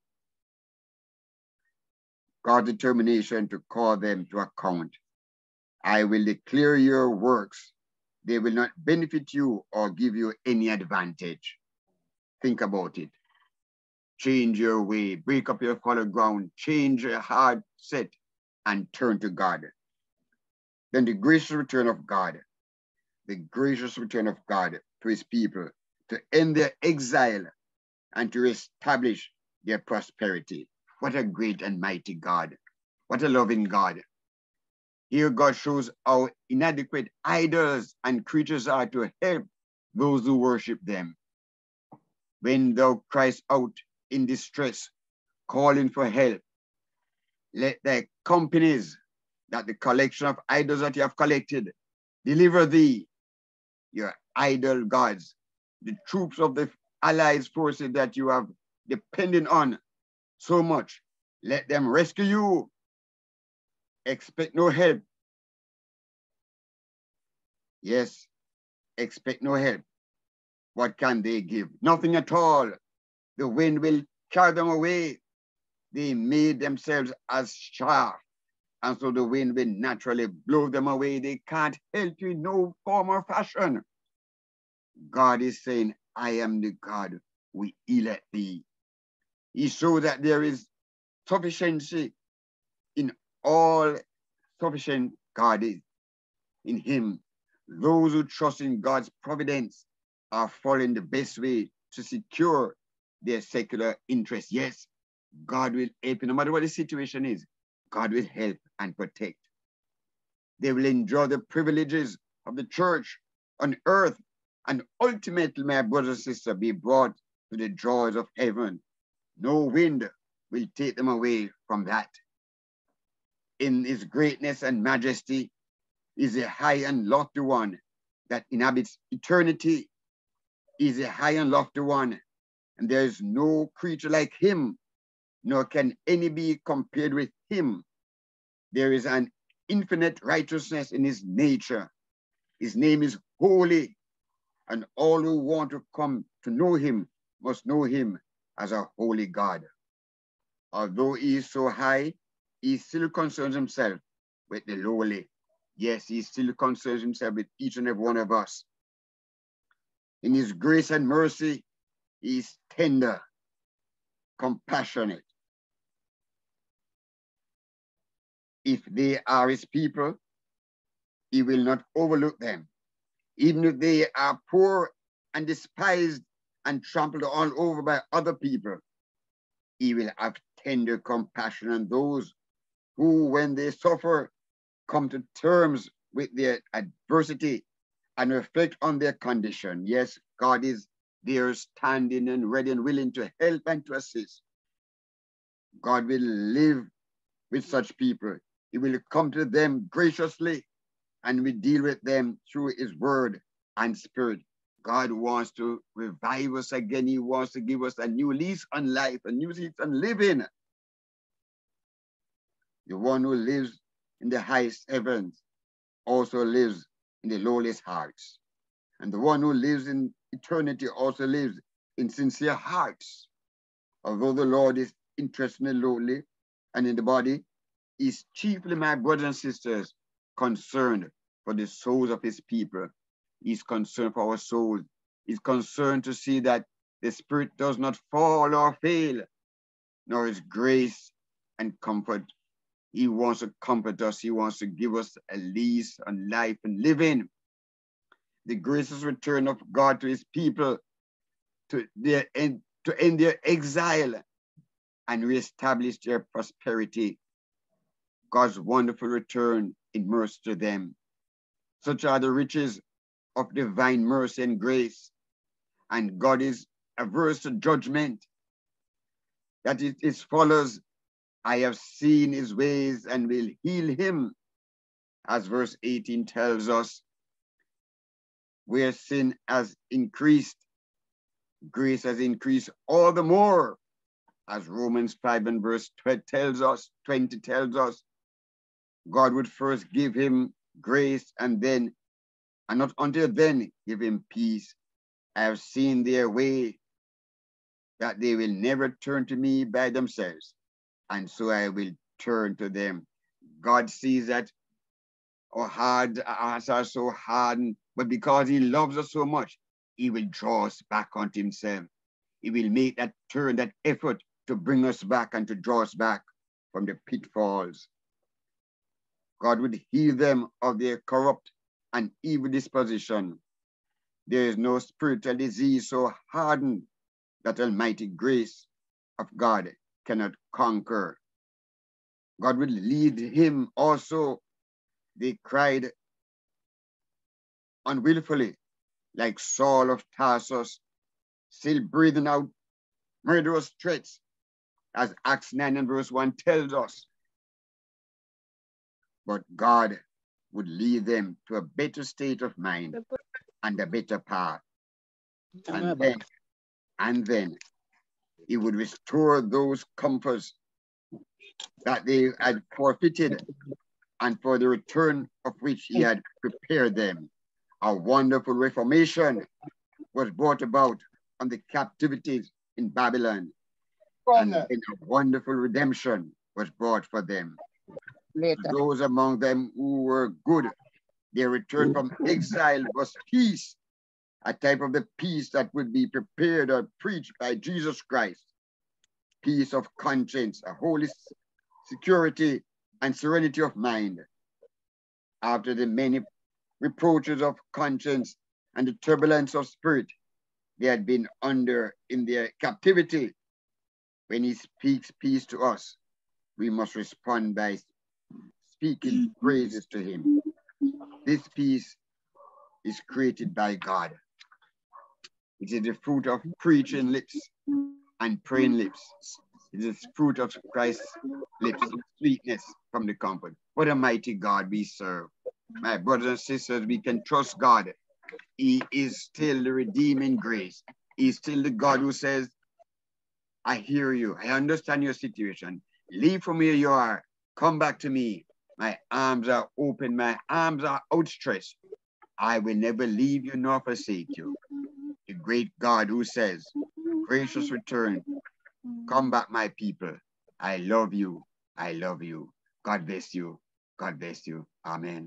God's determination to call them to account. I will declare your works. They will not benefit you or give you any advantage. Think about it. Change your way, break up your fallow ground, change your heart set, and turn to God. Then the gracious return of God, the gracious return of God to his people, to end their exile and to establish their prosperity. What a great and mighty God. What a loving God. Here God shows how inadequate idols and creatures are to help those who worship them. When thou criest out in distress, calling for help, let thy companies, that the collection of idols that you have collected, deliver thee, your idol gods, the troops of the allied forces that you have depended on so much. Let them rescue you. Expect no help. Yes, expect no help. What can they give? Nothing at all. The wind will carry them away. They made themselves as chaff, and so the wind will naturally blow them away. They can't help you in no form or fashion. God is saying, I am the God who healeth thee. He shows that there is sufficiency in all. Sufficient God is in him. Those who trust in God's providence are following the best way to secure their secular interests. Yes, God will help you no matter what the situation is. God will help and protect. They will enjoy the privileges of the church on earth, and ultimately, my brothers and sisters, be brought to the joys of heaven. No wind will take them away from that. In his greatness and majesty is a high and lofty one that inhabits eternity. Is a high and lofty one, and there is no creature like him, nor can any be compared with him. There is an infinite righteousness in his nature. His name is holy, and all who want to come to know him must know him as a holy God. Although he is so high, he still concerns himself with the lowly. Yes, he still concerns himself with each and every one of us. In his grace and mercy, he is tender, compassionate. If they are his people, he will not overlook them. Even if they are poor and despised and trampled all over by other people, he will have tender compassion on those who, when they suffer, come to terms with their adversity and reflect on their condition. Yes, God is there standing and ready and willing to help and to assist. God will live with such people. He will come to them graciously and will deal with them through his word and spirit. God wants to revive us again. He wants to give us a new lease on life, a new lease on living. The one who lives in the highest heavens also lives in the lowest hearts. And the one who lives in eternity also lives in sincere hearts. Although the Lord is interested in the lowly and in the body, he's chiefly, my brothers and sisters, concerned for the souls of his people. He's concerned for our souls. He's concerned to see that the Spirit does not fall or fail, nor his grace and comfort. He wants to comfort us. He wants to give us a lease on life and living. The gracious return of God to his people to end their exile and reestablish their prosperity. God's wonderful return in mercy to them. Such are the riches of divine mercy and grace. And God is averse to judgment. That it is follows, I have seen his ways and will heal him. As verse 18 tells us, where sin has increased, grace has increased all the more. As Romans 5 and verse 20 tells us, God would first give him grace, and not until then give him peace. I have seen their way, that they will never turn to me by themselves, and so I will turn to them. God sees that our hearts are so hardened, but because he loves us so much, he will draw us back onto himself. He will make that turn, that effort to bring us back and to draw us back from the pitfalls. God would heal them of their corrupt and evil disposition. There is no spiritual disease so hardened that almighty grace of God cannot conquer. God will lead him also. They cried unwillfully, like Saul of Tarsus, still breathing out murderous threats, as Acts 9 and verse 1 tells us. But God would lead them to a better state of mind and a better path. And then he would restore those comforts that they had forfeited, and for the return of which he had prepared them. A wonderful reformation was brought about on the captivities in Babylon, and a wonderful redemption was brought for them. Those among them who were good, their return from exile was peace, a type of the peace that would be prepared or preached by Jesus Christ. Peace of conscience, a holy security and serenity of mind. After the many reproaches of conscience and the turbulence of spirit they had been under in their captivity, when he speaks peace to us, we must respond by speaking praises to him. This peace is created by God. It is the fruit of preaching lips and praying lips. It is the fruit of Christ's lips, sweetness from the comfort. What a mighty God we serve. My brothers and sisters, we can trust God. He is still the redeeming grace. He is still the God who says, I hear you. I understand your situation. Leave from where you are. Come back to me. My arms are open. My arms are outstretched. I will never leave you nor forsake you. The great God who says, gracious return. Come back, my people. I love you. I love you. God bless you. God bless you. Amen.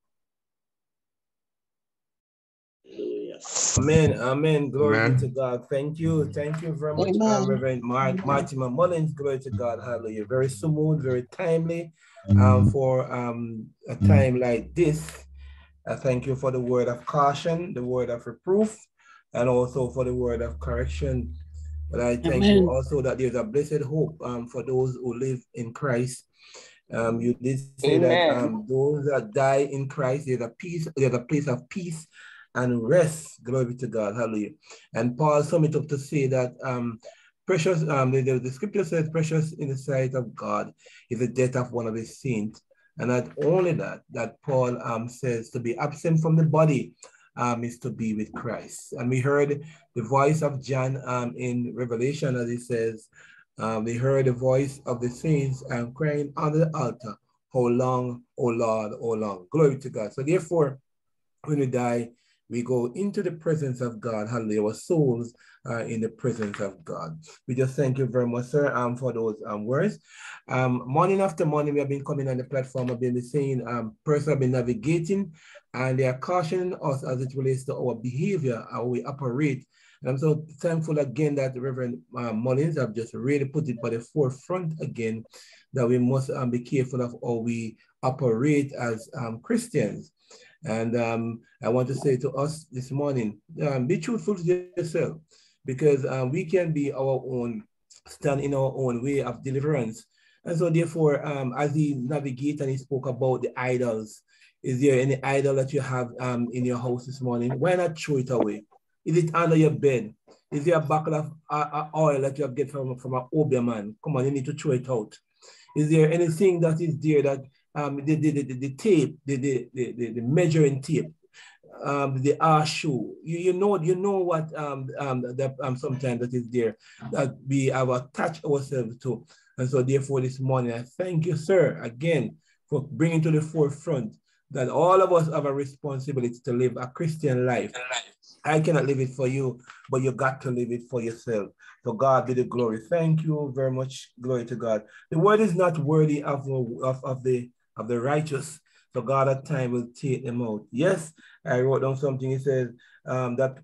Amen. Amen. Glory be to God. Thank you. Thank you very much, Reverend Martin Mullins. Glory to God. Hallelujah. Very smooth, very timely for a time like this. I thank you for the word of caution, the word of reproof, and also for the word of correction. But I thank you also that there's a blessed hope for those who live in Christ. You did say that those that die in Christ, there's a place of peace and rest. Glory to God. Hallelujah. And Paul summed it up to say that precious, the scripture says, precious in the sight of God is the death of one of his saints. And not only that Paul says to be absent from the body is to be with Christ. And we heard the voice of John in Revelation, as he says, they heard the voice of the saints crying on the altar, how long, O Lord, how long. Glory to God. So therefore, when we die, we go into the presence of God. Hallelujah. Our souls are in the presence of God. We just thank you very much, sir, for those words. Morning after morning, we have been coming on the platform. I've been saying, persons have been navigating, and they are cautioning us as it relates to our behavior, how we operate. And I'm so thankful again that Reverend Mullins have just really put it by the forefront again, that we must be careful of how we operate as Christians. And I want to say to us this morning, be truthful to yourself, because we can be our own, stand in our own way of deliverance. And so therefore, as he navigated and he spoke about the idols, is there any idol that you have in your house this morning? Why not throw it away? Is it under your bed? Is there a bucket of oil that you have get from an Obeah man? Come on, you need to throw it out. Is there anything that is there that the tape, the measuring tape, the shoe, you know what sometimes that is there that we have attached ourselves to. And so therefore this morning, I thank you, sir, again, for bringing to the forefront that all of us have a responsibility to live a Christian life. I cannot live it for you, but you got to live it for yourself. So God be the glory. Thank you very much. Glory to God. The word is not worthy of the righteous. So God at time will take them out. Yes, I wrote down something. He said to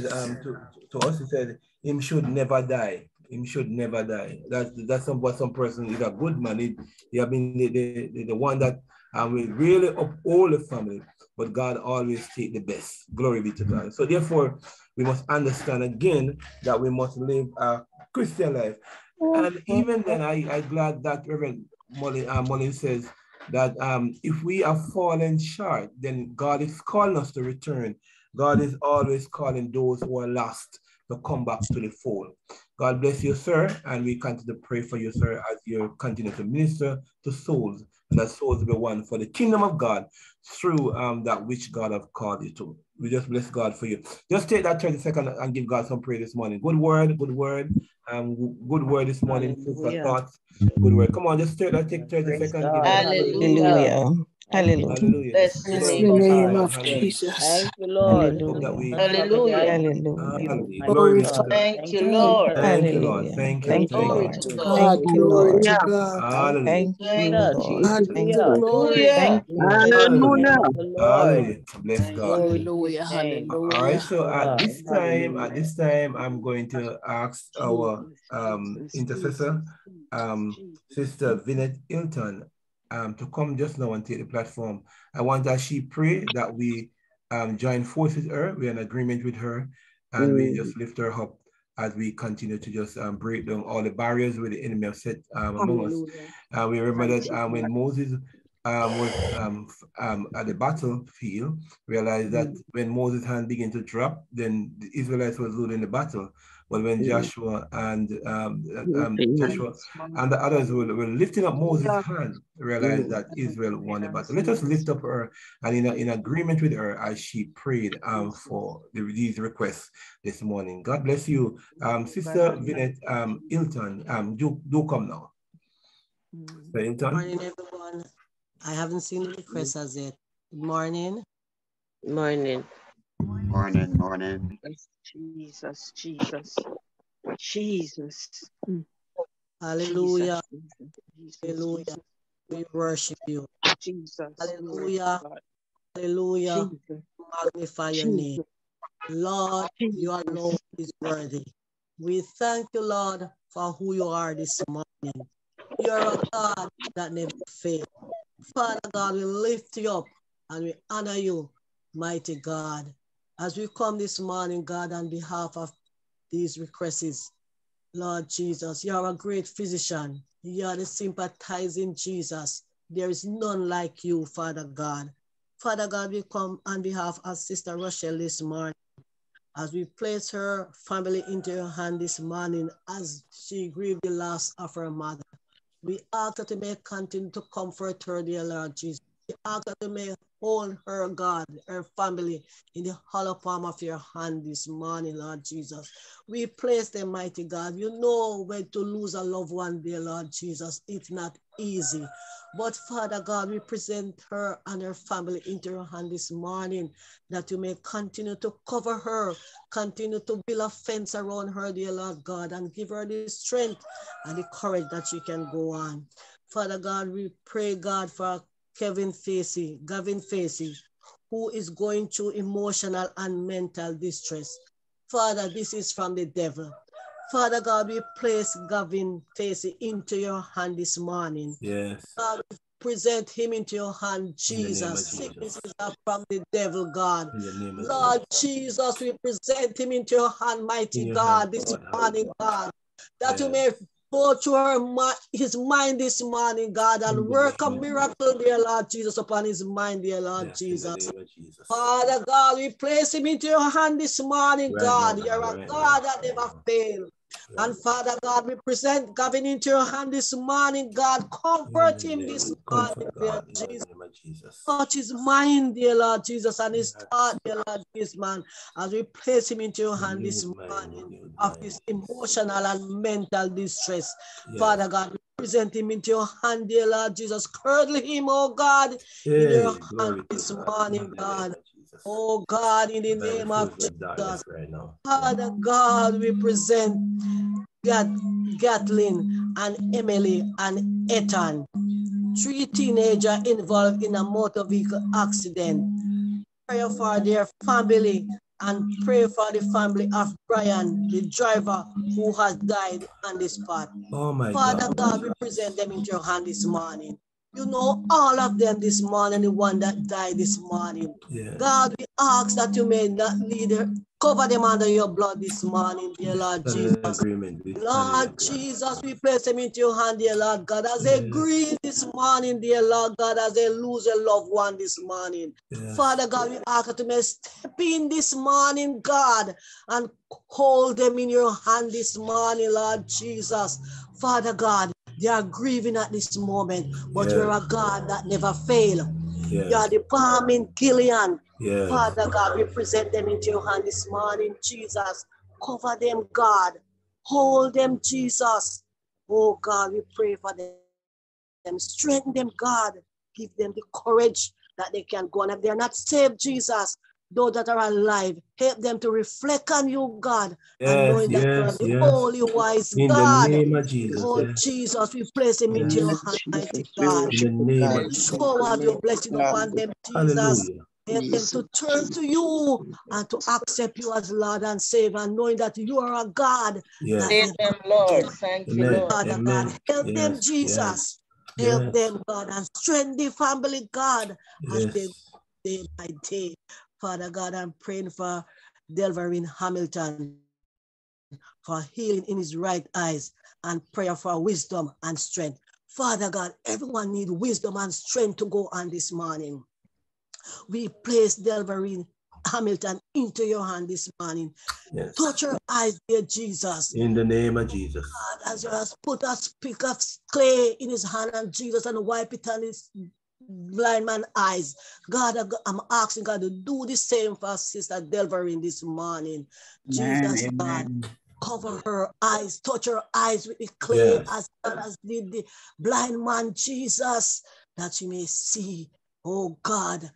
us, he said, him should never die. Him should never die. That's what some person is a good man. He have been the one that will really uphold the family. But God always take the best. Glory be to God. So therefore, we must understand again that we must live a Christian life. And even then, I'm glad that Reverend Mullins says that if we have fallen short, then God is calling us to return. God is always calling those who are lost to come back to the fold. God bless you, sir, and we continue to pray for you, sir, as you continue to minister to souls, and that souls will be won for the kingdom of God through that which God have called you to. We just bless God for you. Just take that 30 seconds and give God some praise this morning. Good word, good word. Good word this morning. Food for thoughts. Good word. Come on, just take 30 seconds. Give God Hallelujah. Hallelujah. Hallelujah. Bless the Bless name the of name God. of Jesus. Thank you, Lord. Hallelujah. Hallelujah. Hallelujah. Glory be to Glorify God. Thank you, God. Lord. Thank you, Lord. Hallelujah. Thank you. Thank you, Thank Glory you. Lord. to God. Thank you, Glory Lord. to Hallelujah. God. Hallelujah. Thank you, Jesus, Lord. Thank hallelujah. you. Hallelujah. Thank Hallelujah. you, Lord. Hallelujah. Thank the Lord. Hallelujah. Bless Thank God. you, Hallelujah. name. All right. Hallelujah. So at God. this time, I'm going to ask our intercessor, Sister Vinette Hilton, to come just now and take the platform. I want that she pray that we join forces with her. We're in agreement with her, and we just lift her up as we continue to just break down all the barriers where the enemy have set among us. We remember that when Moses was at the battlefield, realized that when Moses' hand began to drop, then the Israelites was losing the battle. But when Joshua and Joshua and the others were lifting up Moses' hand, realized that Israel won the battle. Let us lift up her and in agreement with her as she prayed for these requests this morning. God bless you, Sister Vinette Hilton. Do come now. Good morning, everyone. I haven't seen the request as yet. Good morning. Morning. Morning. Jesus, Jesus, Jesus. Hallelujah. Jesus, Hallelujah. We worship you. Jesus. Hallelujah. Hallelujah. Jesus. Magnify your name. Lord, you alone is worthy. We thank you, Lord, for who you are this morning. You're a God that never fails. Father God, we lift you up and we honor you, mighty God. As we come this morning, God, on behalf of these requests, Lord Jesus, you are a great physician. You are the sympathizing Jesus. There is none like you, Father God. Father God, we come on behalf of Sister Rochelle this morning, as we place her family into your hand this morning as she grieved the loss of her mother. We ask that you may continue to comfort her, dear Lord Jesus. We ask that you may hold her, God, her family in the hollow palm of your hand this morning, Lord Jesus. We place them, mighty God. You know when to lose a loved one, dear Lord Jesus. It's not easy. But Father God, we present her and her family into your hand this morning, that you may continue to cover her, continue to build a fence around her, dear Lord God, and give her the strength and the courage that she can go on. Father God, we pray, God, for Gavin Facey, who is going through emotional and mental distress. Father, this is from the devil. Father God, we place Gavin Facey into your hand this morning. Yes. God, we present him into your hand, Jesus. Sicknesses are from the devil, God. Lord Jesus, we present him into your hand, mighty God, this morning, God, that you may go through his mind this morning, God, and work a miracle, dear Lord Jesus, upon his mind, dear Lord Jesus. Father God, we place him into your hand this morning, God. You're a God that never fails. And Father God, we present Gavin into your hand this morning, God. Comfort him this morning, dear Jesus. Touch his mind, dear Lord Jesus, and his heart, dear Lord Jesus, man, as we place him into your hand this morning of his emotional and mental distress. Father God, we present him into your hand, dear Lord Jesus. Curdle him, oh God, in your hand this morning, God. Oh God, in the name of Jesus. Father God, we present Gatlin and Emily and Ethan, 3 teenagers involved in a motor vehicle accident. Pray for their family and pray for the family of Brian, the driver who has died on the spot. Oh my Father God, we present them into your hand this morning. You know all of them this morning, the one that died this morning. Yes. God, we ask that you may not lead her, cover them under your blood this morning, dear Lord Jesus. Lord Jesus, we place them into your hand, dear Lord God, as they grieve this morning, dear Lord God, as they lose a loved one this morning. Yes. Father God, we ask that you may step in this morning, God, and hold them in your hand this morning, Lord Jesus. Father God, they are grieving at this moment, but you're a God that never fails. You are the balm in Gilead. Father God, we present them into your hand this morning, Jesus. Cover them, God. Hold them, Jesus. Oh God, we pray for them. Strengthen them, God. Give them the courage that they can go on. If they're not saved, Jesus, those that are alive, help them to reflect on you, God, and knowing that you are the only wise God. In the name of Jesus, oh, Jesus, we place them into your hand, mighty God. In the name of Jesus. Show out your blessing upon them, Jesus. Hallelujah. Help them to turn to you and to accept you as Lord and Savior, and knowing that you are a God. Save them, Lord. Thank you, Lord. Father God, help them, Jesus. Help them, God, and strengthen the family, God, as they day by day. Father God, I'm praying for Delverin Hamilton for healing in his right eyes and prayer for wisdom and strength. Father God, everyone needs wisdom and strength to go on this morning. We place Delverin Hamilton into your hand this morning. Yes. Touch her eyes, dear Jesus. In the name of Jesus. God, as you have put a speck of clay in his hand, and Jesus, and wipe it on his blind man's eyes. God, I'm asking God to do the same for Sister Delverin this morning. Jesus, God, cover her eyes, touch her eyes with the clay, as God has did the blind man, Jesus, that she may see. Oh God,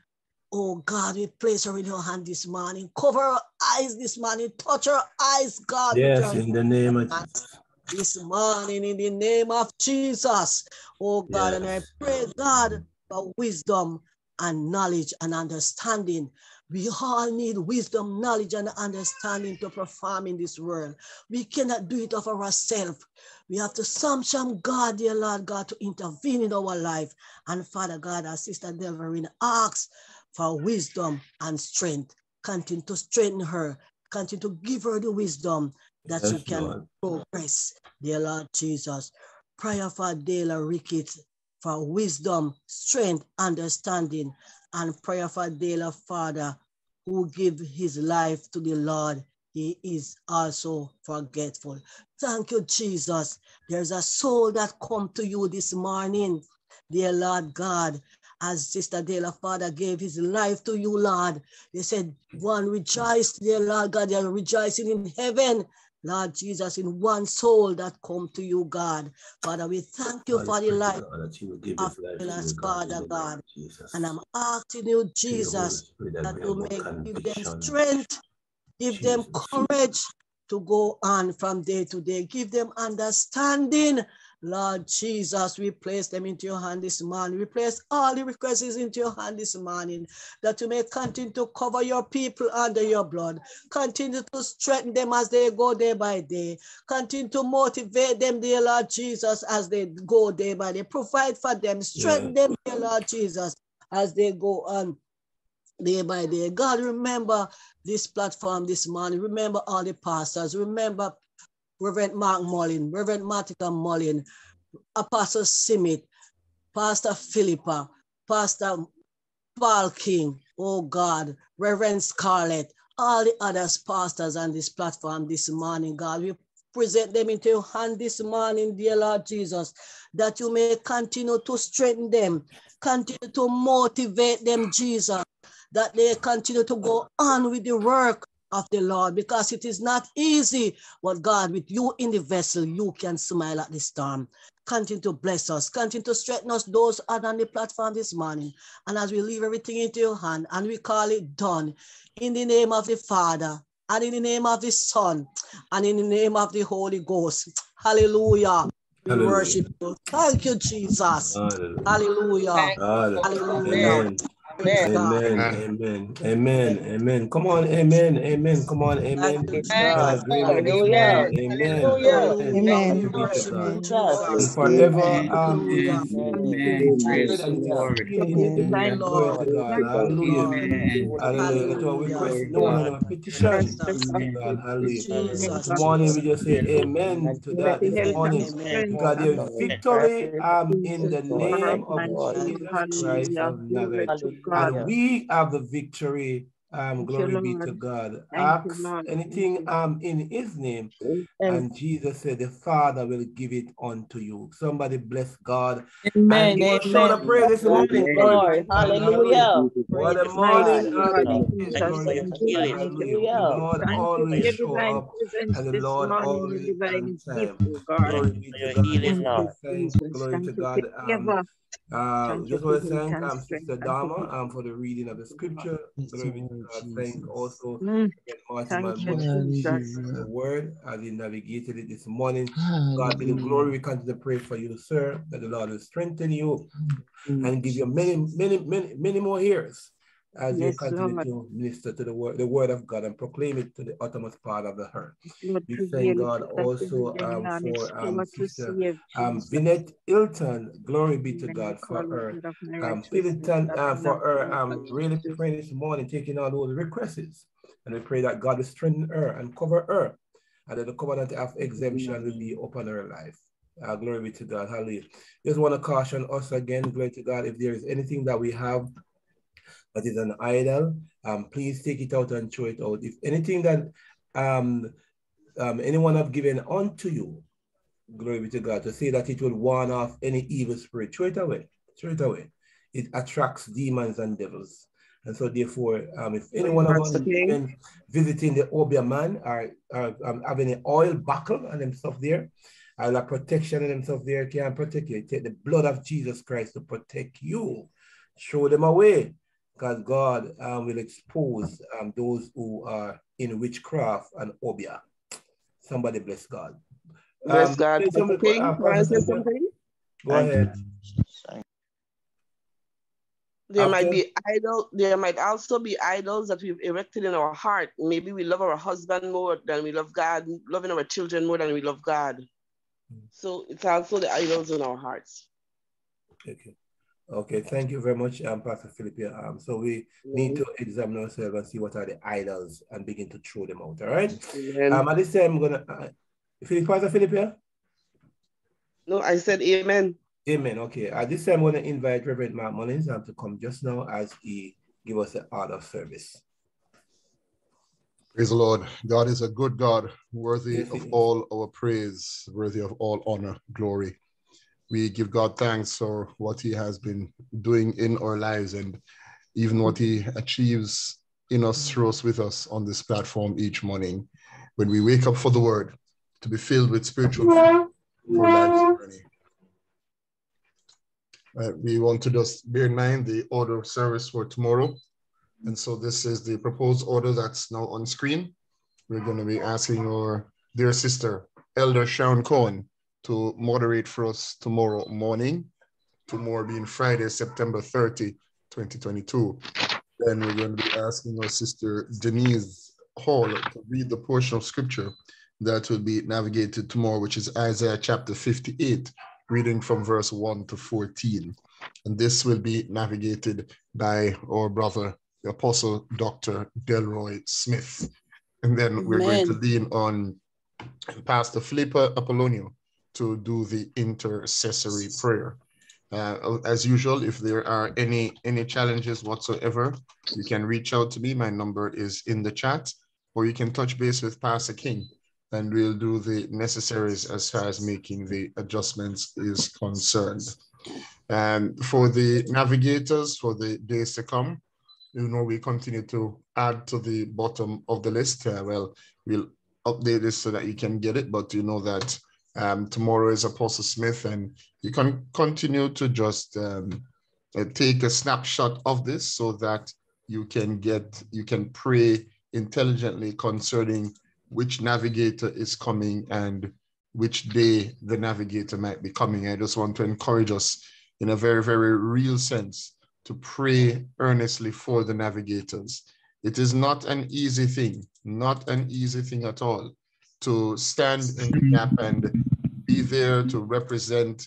we place her in your hand this morning. Cover her eyes this morning. Touch her eyes, God. Yes, in the name of Jesus. This morning, in the name of Jesus. Oh God, and I pray, God, for wisdom and knowledge and understanding. We all need wisdom, knowledge, and understanding to perform in this world. We cannot do it of ourselves. We have to summon God, dear Lord God, to intervene in our life. And Father God, our Sister Delverin asks for wisdom and strength. Continue to strengthen her. Continue to give her the wisdom that she can progress, dear Lord Jesus. Prayer for Dela Ricketts for wisdom, strength, understanding, and prayer for Dela Father, who give his life to the Lord. He is also forgetful. Thank you, Jesus. There's a soul that come to you this morning, dear Lord God. As Sister Dela Father gave his life to you, Lord. They said, one rejoice, dear Lord God, they are rejoicing in heaven. Lord Jesus, in one soul that come to you, God. Father, we thank you for the life of us, Father God. And I'm asking you, Jesus, that you may give them strength, give them courage to go on from day to day. Give them understanding. Lord Jesus, we place them into your hand this morning. We place all the requests into your hand this morning, that you may continue to cover your people under your blood. Continue to strengthen them as they go day by day. Continue to motivate them, dear Lord Jesus, as they go day by day. Provide for them. Strengthen them, dear Lord Jesus, as they go on day by day. God, remember this platform this morning. Remember all the pastors. Remember Reverend Mark Mullin, Reverend Martica Mullin, Apostle Simit, Pastor Philippa, Pastor Paul King, oh God, Reverend Scarlett, all the others pastors on this platform this morning, God. We present them into your hand this morning, dear Lord Jesus, that you may continue to strengthen them, continue to motivate them, Jesus, that they continue to go on with the work of the Lord, because it is not easy, but God, with you in the vessel, you can smile at the storm. Continue to bless us, continue to strengthen us, those are on the platform this morning. And as we leave everything into your hand and we call it done, in the name of the Father, and in the name of the Son, and in the name of the Holy Ghost. Hallelujah. We Hallelujah. worship you. Thank you, Jesus. Hallelujah. Hallelujah. Hallelujah. Amen. Amen. Amen. Amen. Amen. Come on, amen. Amen. Come on, amen. Agreement this morning. Amen. Amen. Glory be to God. And Jesus. forever it Hallelujah. is Amen. Praise declared the and it is Lord. seen in the Amen. glory to God. Hallelujah. Amen. Hallelujah. Let our Hallelujah. request Glory known and God. our petition Jesus. to God. Hallelujah. Jesus. This morning we Jesus. just say amen to that this morning, Amen. because there is victory in the name of Amen. Jesus Christ of Nazareth. God. And we have the victory. Thank you, Glory be Lord. to God. Thank you, Ask Lord. anything in his name, And and Jesus said the Father will give it unto you. Somebody bless God and Amen. give us shout Amen. of praise this morning. Glory be Lord. to God. Hallelujah. Hallelujah. What a Praise mighty morning God. God, it is. Thank you Jesus, for Glory your be thank to you, God. healing. Hallelujah. The Hallelujah. Lord thank you for always your show divine up, presence and the this Lord morning, your always divine on gift, time. oh God. Glory Thank you be for to your God. healing, Just Thank want Lord. you, to thank, Jesus. glory Thank to you, God. ever. Thank you Just for want to giving thank thanks, strength. Sister Thank you, Dharma Jesus. for the reading of the scripture. Glory be to God. Thank also Mm, Martin, my thank you, mother, Jesus. for the word as he navigated it this morning. God be the glory. We continue to pray for you, sir, that the Lord will strengthen you and give you many more years as you Yes, continue Lord. to minister to the word of God and proclaim it to the uttermost part of the earth. Lord, We thank prevail it God to also continue in honest for power to Sister save Jesus. Vinette Hilton. Glory be to And I God call for it her. God of my righteousness, Militant that I for love her God of really Jesus. praying this morning, taking all those requests. And we pray that God will strengthen her and cover her, and that the covenant of exemption will be upon her life. Glory be to God. Hallelujah. Just want to caution us again, glory to God, if there is anything that we have that is an idol, please take it out and throw it out. If anything that anyone have given unto you, glory be to God, to say that it will warn off any evil spirit, throw it away. Throw it away. It attracts demons and devils. And so therefore, if anyone of us been visiting the Obia man or having an oil buckle and them stuff there, or a protection and them stuff there, can protect you. Take the blood of Jesus Christ to protect you. Show them away, because God will expose those who are in witchcraft and Obia. Somebody bless God. Bless God. Pastor King, can I say something? Go ahead. There might be idol. There might also be idols that we've erected in our heart. Maybe we love our husband more than we love God, loving our children more than we love God. So it's also the idols in our hearts. Okay, thank you very much, Pastor Philip. So we need to examine ourselves and see what are the idols and begin to throw them out. All right. At this time, I'm gonna Pastor Philip here. No, I said amen. Amen. Okay. At this time, I'm going to invite Reverend Mark Mullins to come just now as he give us the order of service. Praise the Lord. God is a good God, worthy of all our praise, worthy of all honor, glory. We give God thanks for what he has been doing in our lives and even what he achieves in us, through us, with us on this platform each morning when we wake up for the word, to be filled with spiritual food for life's journey. We want to just bear in mind the order of service for tomorrow. And so this is the proposed order that's now on screen. We're going to be asking our dear sister, Elder Sharon Cohen, to moderate for us tomorrow morning, tomorrow being Friday, September 30, 2022. Then we're going to be asking our sister Denise Hall to read the portion of scripture that will be navigated tomorrow, which is Isaiah chapter 58, reading from verse 1 to 14. And this will be navigated by our brother, the Apostle Dr. Delroy Smith. And then we're going to lean on Pastor Philippa Apollonio to do the intercessory prayer. As usual, if there are any challenges whatsoever, you can reach out to me. My number is in the chat, or you can touch base with Pastor King and we'll do the necessaries as far as making the adjustments is concerned. And for the navigators for the days to come, you know, we continue to add to the bottom of the list. Well, we'll update this so that you can get it, but you know that tomorrow is Apostle Smith, and you can continue to just take a snapshot of this so that you can pray intelligently concerning which navigator is coming and which day the navigator might be coming. I just want to encourage us in a very, very real sense to pray earnestly for the navigators. It is not an easy thing, not an easy thing at all, to stand in the gap and be there to represent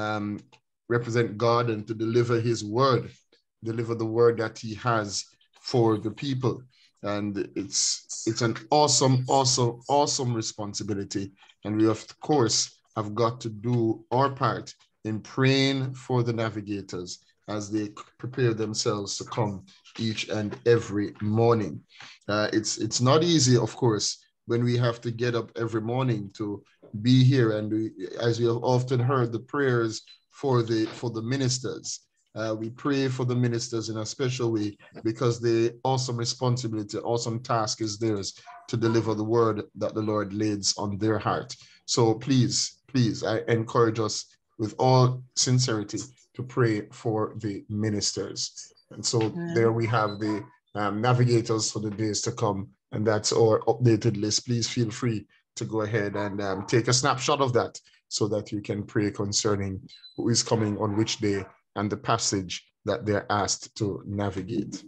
God and to deliver his word, deliver the word that he has for the people. And it's an awesome, awesome, awesome responsibility. And we, of course, have got to do our part in praying for the navigators as they prepare themselves to come each and every morning. It's not easy, of course, when we have to get up every morning to be here. And as we have often heard, the prayers for the ministers. We pray for the ministers in a special way because the awesome responsibility, awesome task is theirs to deliver the word that the Lord lays on their heart. So please, I encourage us with all sincerity to pray for the ministers. And so there we have the navigators for the days to come, and that's our updated list. Please feel free to go ahead and take a snapshot of that so that you can pray concerning who is coming on which day and the passage that they're asked to navigate.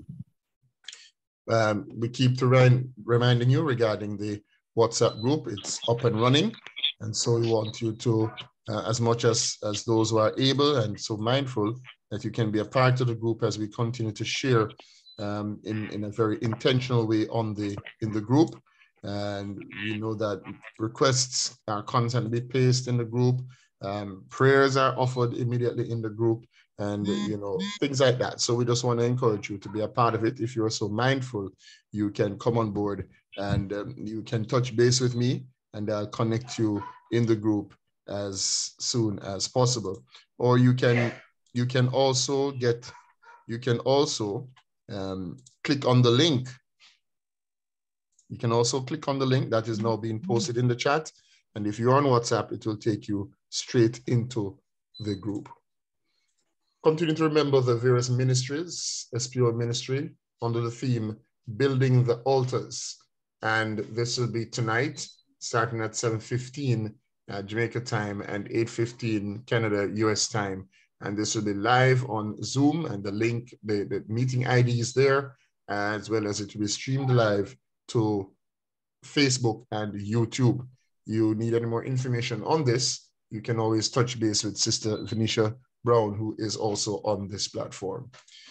We keep reminding you regarding the WhatsApp group. It's up and running. And so we want you to, as much as those who are able and so mindful, that you can be a part of the group as we continue to share in a very intentional way in the group. And we know that requests are constantly placed in the group. Prayers are offered immediately in the group, and you know, things like that. So we just want to encourage you to be a part of it. If you're so mindful, you can come on board and you can touch base with me, and I'll connect you in the group as soon as possible. Or you can also click on the link. You can also click on the link that is now being posted in the chat. And if you're on WhatsApp, it will take you straight into the group. Continue to remember the various ministries, SPO ministry, under the theme, Building the Altars. And this will be tonight, starting at 7:15 Jamaica time and 8:15 Canada, US time. And this will be live on Zoom, and the link, the meeting ID is there, as well as it will be streamed live to Facebook and YouTube. You need any more information on this, you can always touch base with Sister Venetia Brown, who is also on this platform.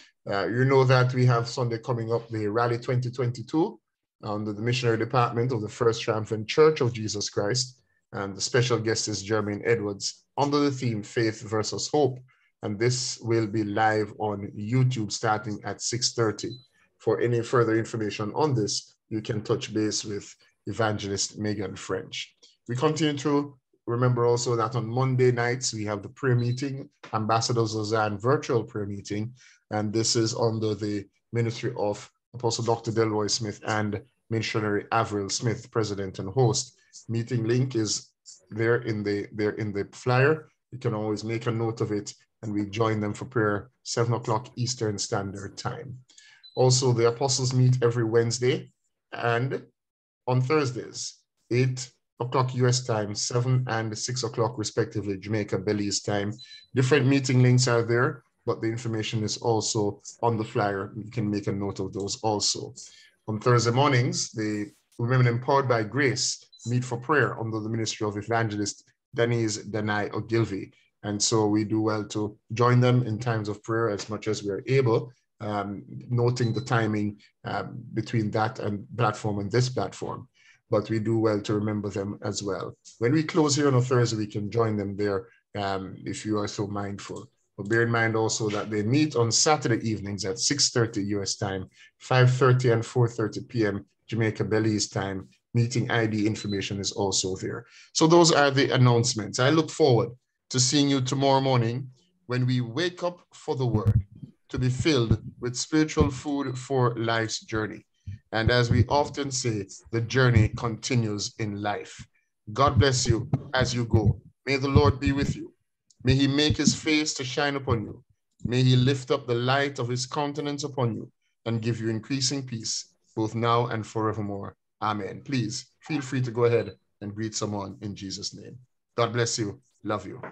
You know that we have Sunday coming up, the Rally 2022, under the missionary department of the First Triumphant Church of Jesus Christ. And the special guest is Jermaine Edwards, under the theme Faith versus Hope. And this will be live on YouTube starting at 6:30. For any further information on this, you can touch base with Evangelist Megan French. We continue to remember also that on Monday nights, we have the prayer meeting, Ambassador Zozan virtual prayer meeting. And this is under the ministry of Apostle Dr. Delroy Smith and Missionary Avril Smith, president and host. Meeting link is there in the flyer. You can always make a note of it, and we join them for prayer 7 o'clock Eastern Standard Time. Also, the apostles meet every Wednesday and on Thursdays, 8 o'clock US time, 7 and 6 o'clock respectively, Jamaica, Belize time. Different meeting links are there, but the information is also on the flyer. You can make a note of those also. On Thursday mornings, the Women Empowered by Grace meet for prayer under the ministry of Evangelist Denise Danai Ogilvy. And so we do well to join them in times of prayer as much as we are able, noting the timing between that and platform and this platform. But we do well to remember them as well. When we close here on a Thursday, we can join them there if you are so mindful. But bear in mind also that they meet on Saturday evenings at 6:30 US time, 5:30 and 4:30 p.m. Jamaica Belize time, meeting ID information is also there. So those are the announcements. I look forward to seeing you tomorrow morning when we wake up for the word, to be filled with spiritual food for life's journey. And as we often say, the journey continues in life. God bless you as you go. May the Lord be with you. May he make his face to shine upon you. May he lift up the light of his countenance upon you and give you increasing peace, both now and forevermore. Amen. Please feel free to go ahead and greet someone in Jesus' name. God bless you. Love you.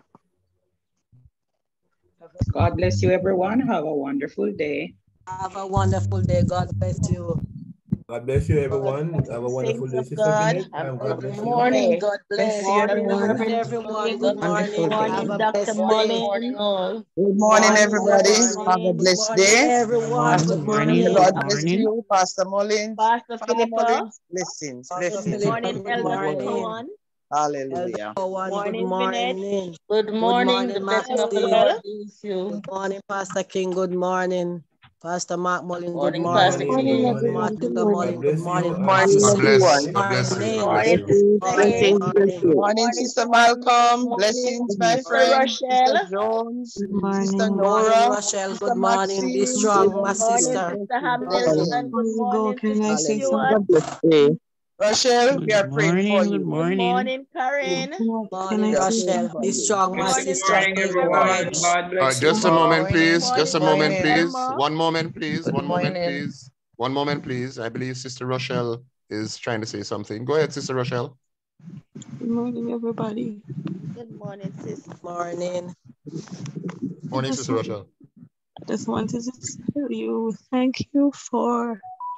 God bless you, everyone. Have a wonderful day. Have a wonderful day. God bless you. God bless you, everyone. Have a wonderful day, Sister Philip. God bless you. Morning. God bless you, everyone. everyone. Everyone, Good morning. Have a Dr. blessed Molly. day. Morning, all. Good morning, everybody. Have a blessed day. Everyone, good The morning. Lord bless you, Pastor Mullins. Pastor Philippa. Blessings. Good morning, Elder morning. Hallelujah. Good morning. morning. Good morning. The blessing of the Lord be with you. Good morning, Pastor King. Good morning. Pastor Mark Mullin, good Morning, morning. Pastor King. Martin Mullin, good morning. God bless. God bless you. God bless you. Blessings. Morning, Sister Malcolm. Blessings, my friend. Sister Jones. Sister Nora. Rochelle, Sister good morning. Be Maxine. strong, my Morning, sister. Sister Hamilton. Good morning, Sister Stewart. Rochelle, we are praying for you. Good morning, Karen. Morning, Rochelle. Be strong, my sister. Morning, everyone. God bless you. Just a moment, please. Just a moment, please. Emma. One moment, please. One moment, please. One moment, please. I believe Sister Rochelle is trying to say something. Go ahead, Sister Rochelle. Good morning, everybody. Good morning, sis. Morning. Morning, Sister Rochelle. I just wanted to tell you thank you for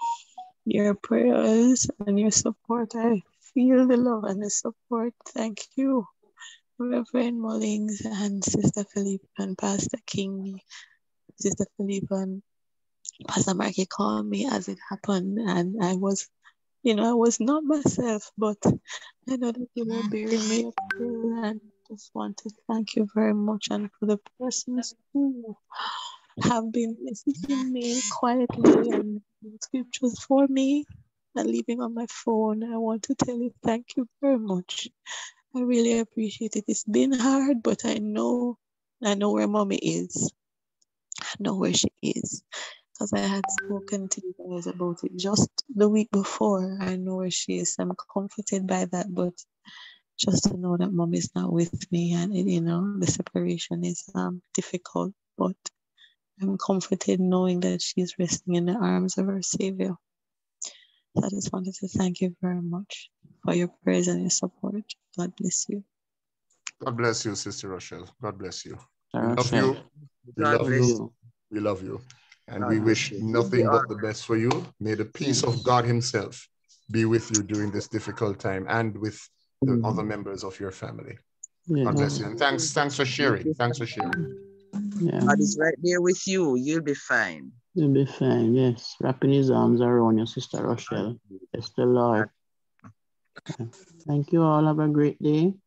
your prayers and your support. I feel the love and the support. Thank you, Reverend Mullins and Sister Philip and Pastor King. Sister Philip and Pastor Marky called me as it happened, and I was, I was not myself, but I know that you were bearing me up too, and just want to thank you very much, and for the persons who have been messaging me quietly and scriptures for me and leaving on my phone. I want to tell you thank you very much. I really appreciate it. It's been hard, but I know where Mommy is. I know where she is. Because I had spoken to you guys about it just the week before. I know where she is. I'm comforted by that, but just to know that Mom is not with me, and the separation is difficult, but I'm comforted knowing that she's resting in the arms of her Savior. So I just wanted to thank you very much for your prayers and your support. God bless you. God bless you, Sister Rochelle. God bless you. We love you. We love you. We love you. And we wish nothing but the best for you. May the peace of God himself be with you during this difficult time and with the other members of your family. God bless you. And thanks for sharing. Thanks for sharing. God is right there with you. You'll be fine. You'll be fine, yes. Wrapping his arms around your Sister Rochelle. Bless the Lord. Thank you all. Have a great day.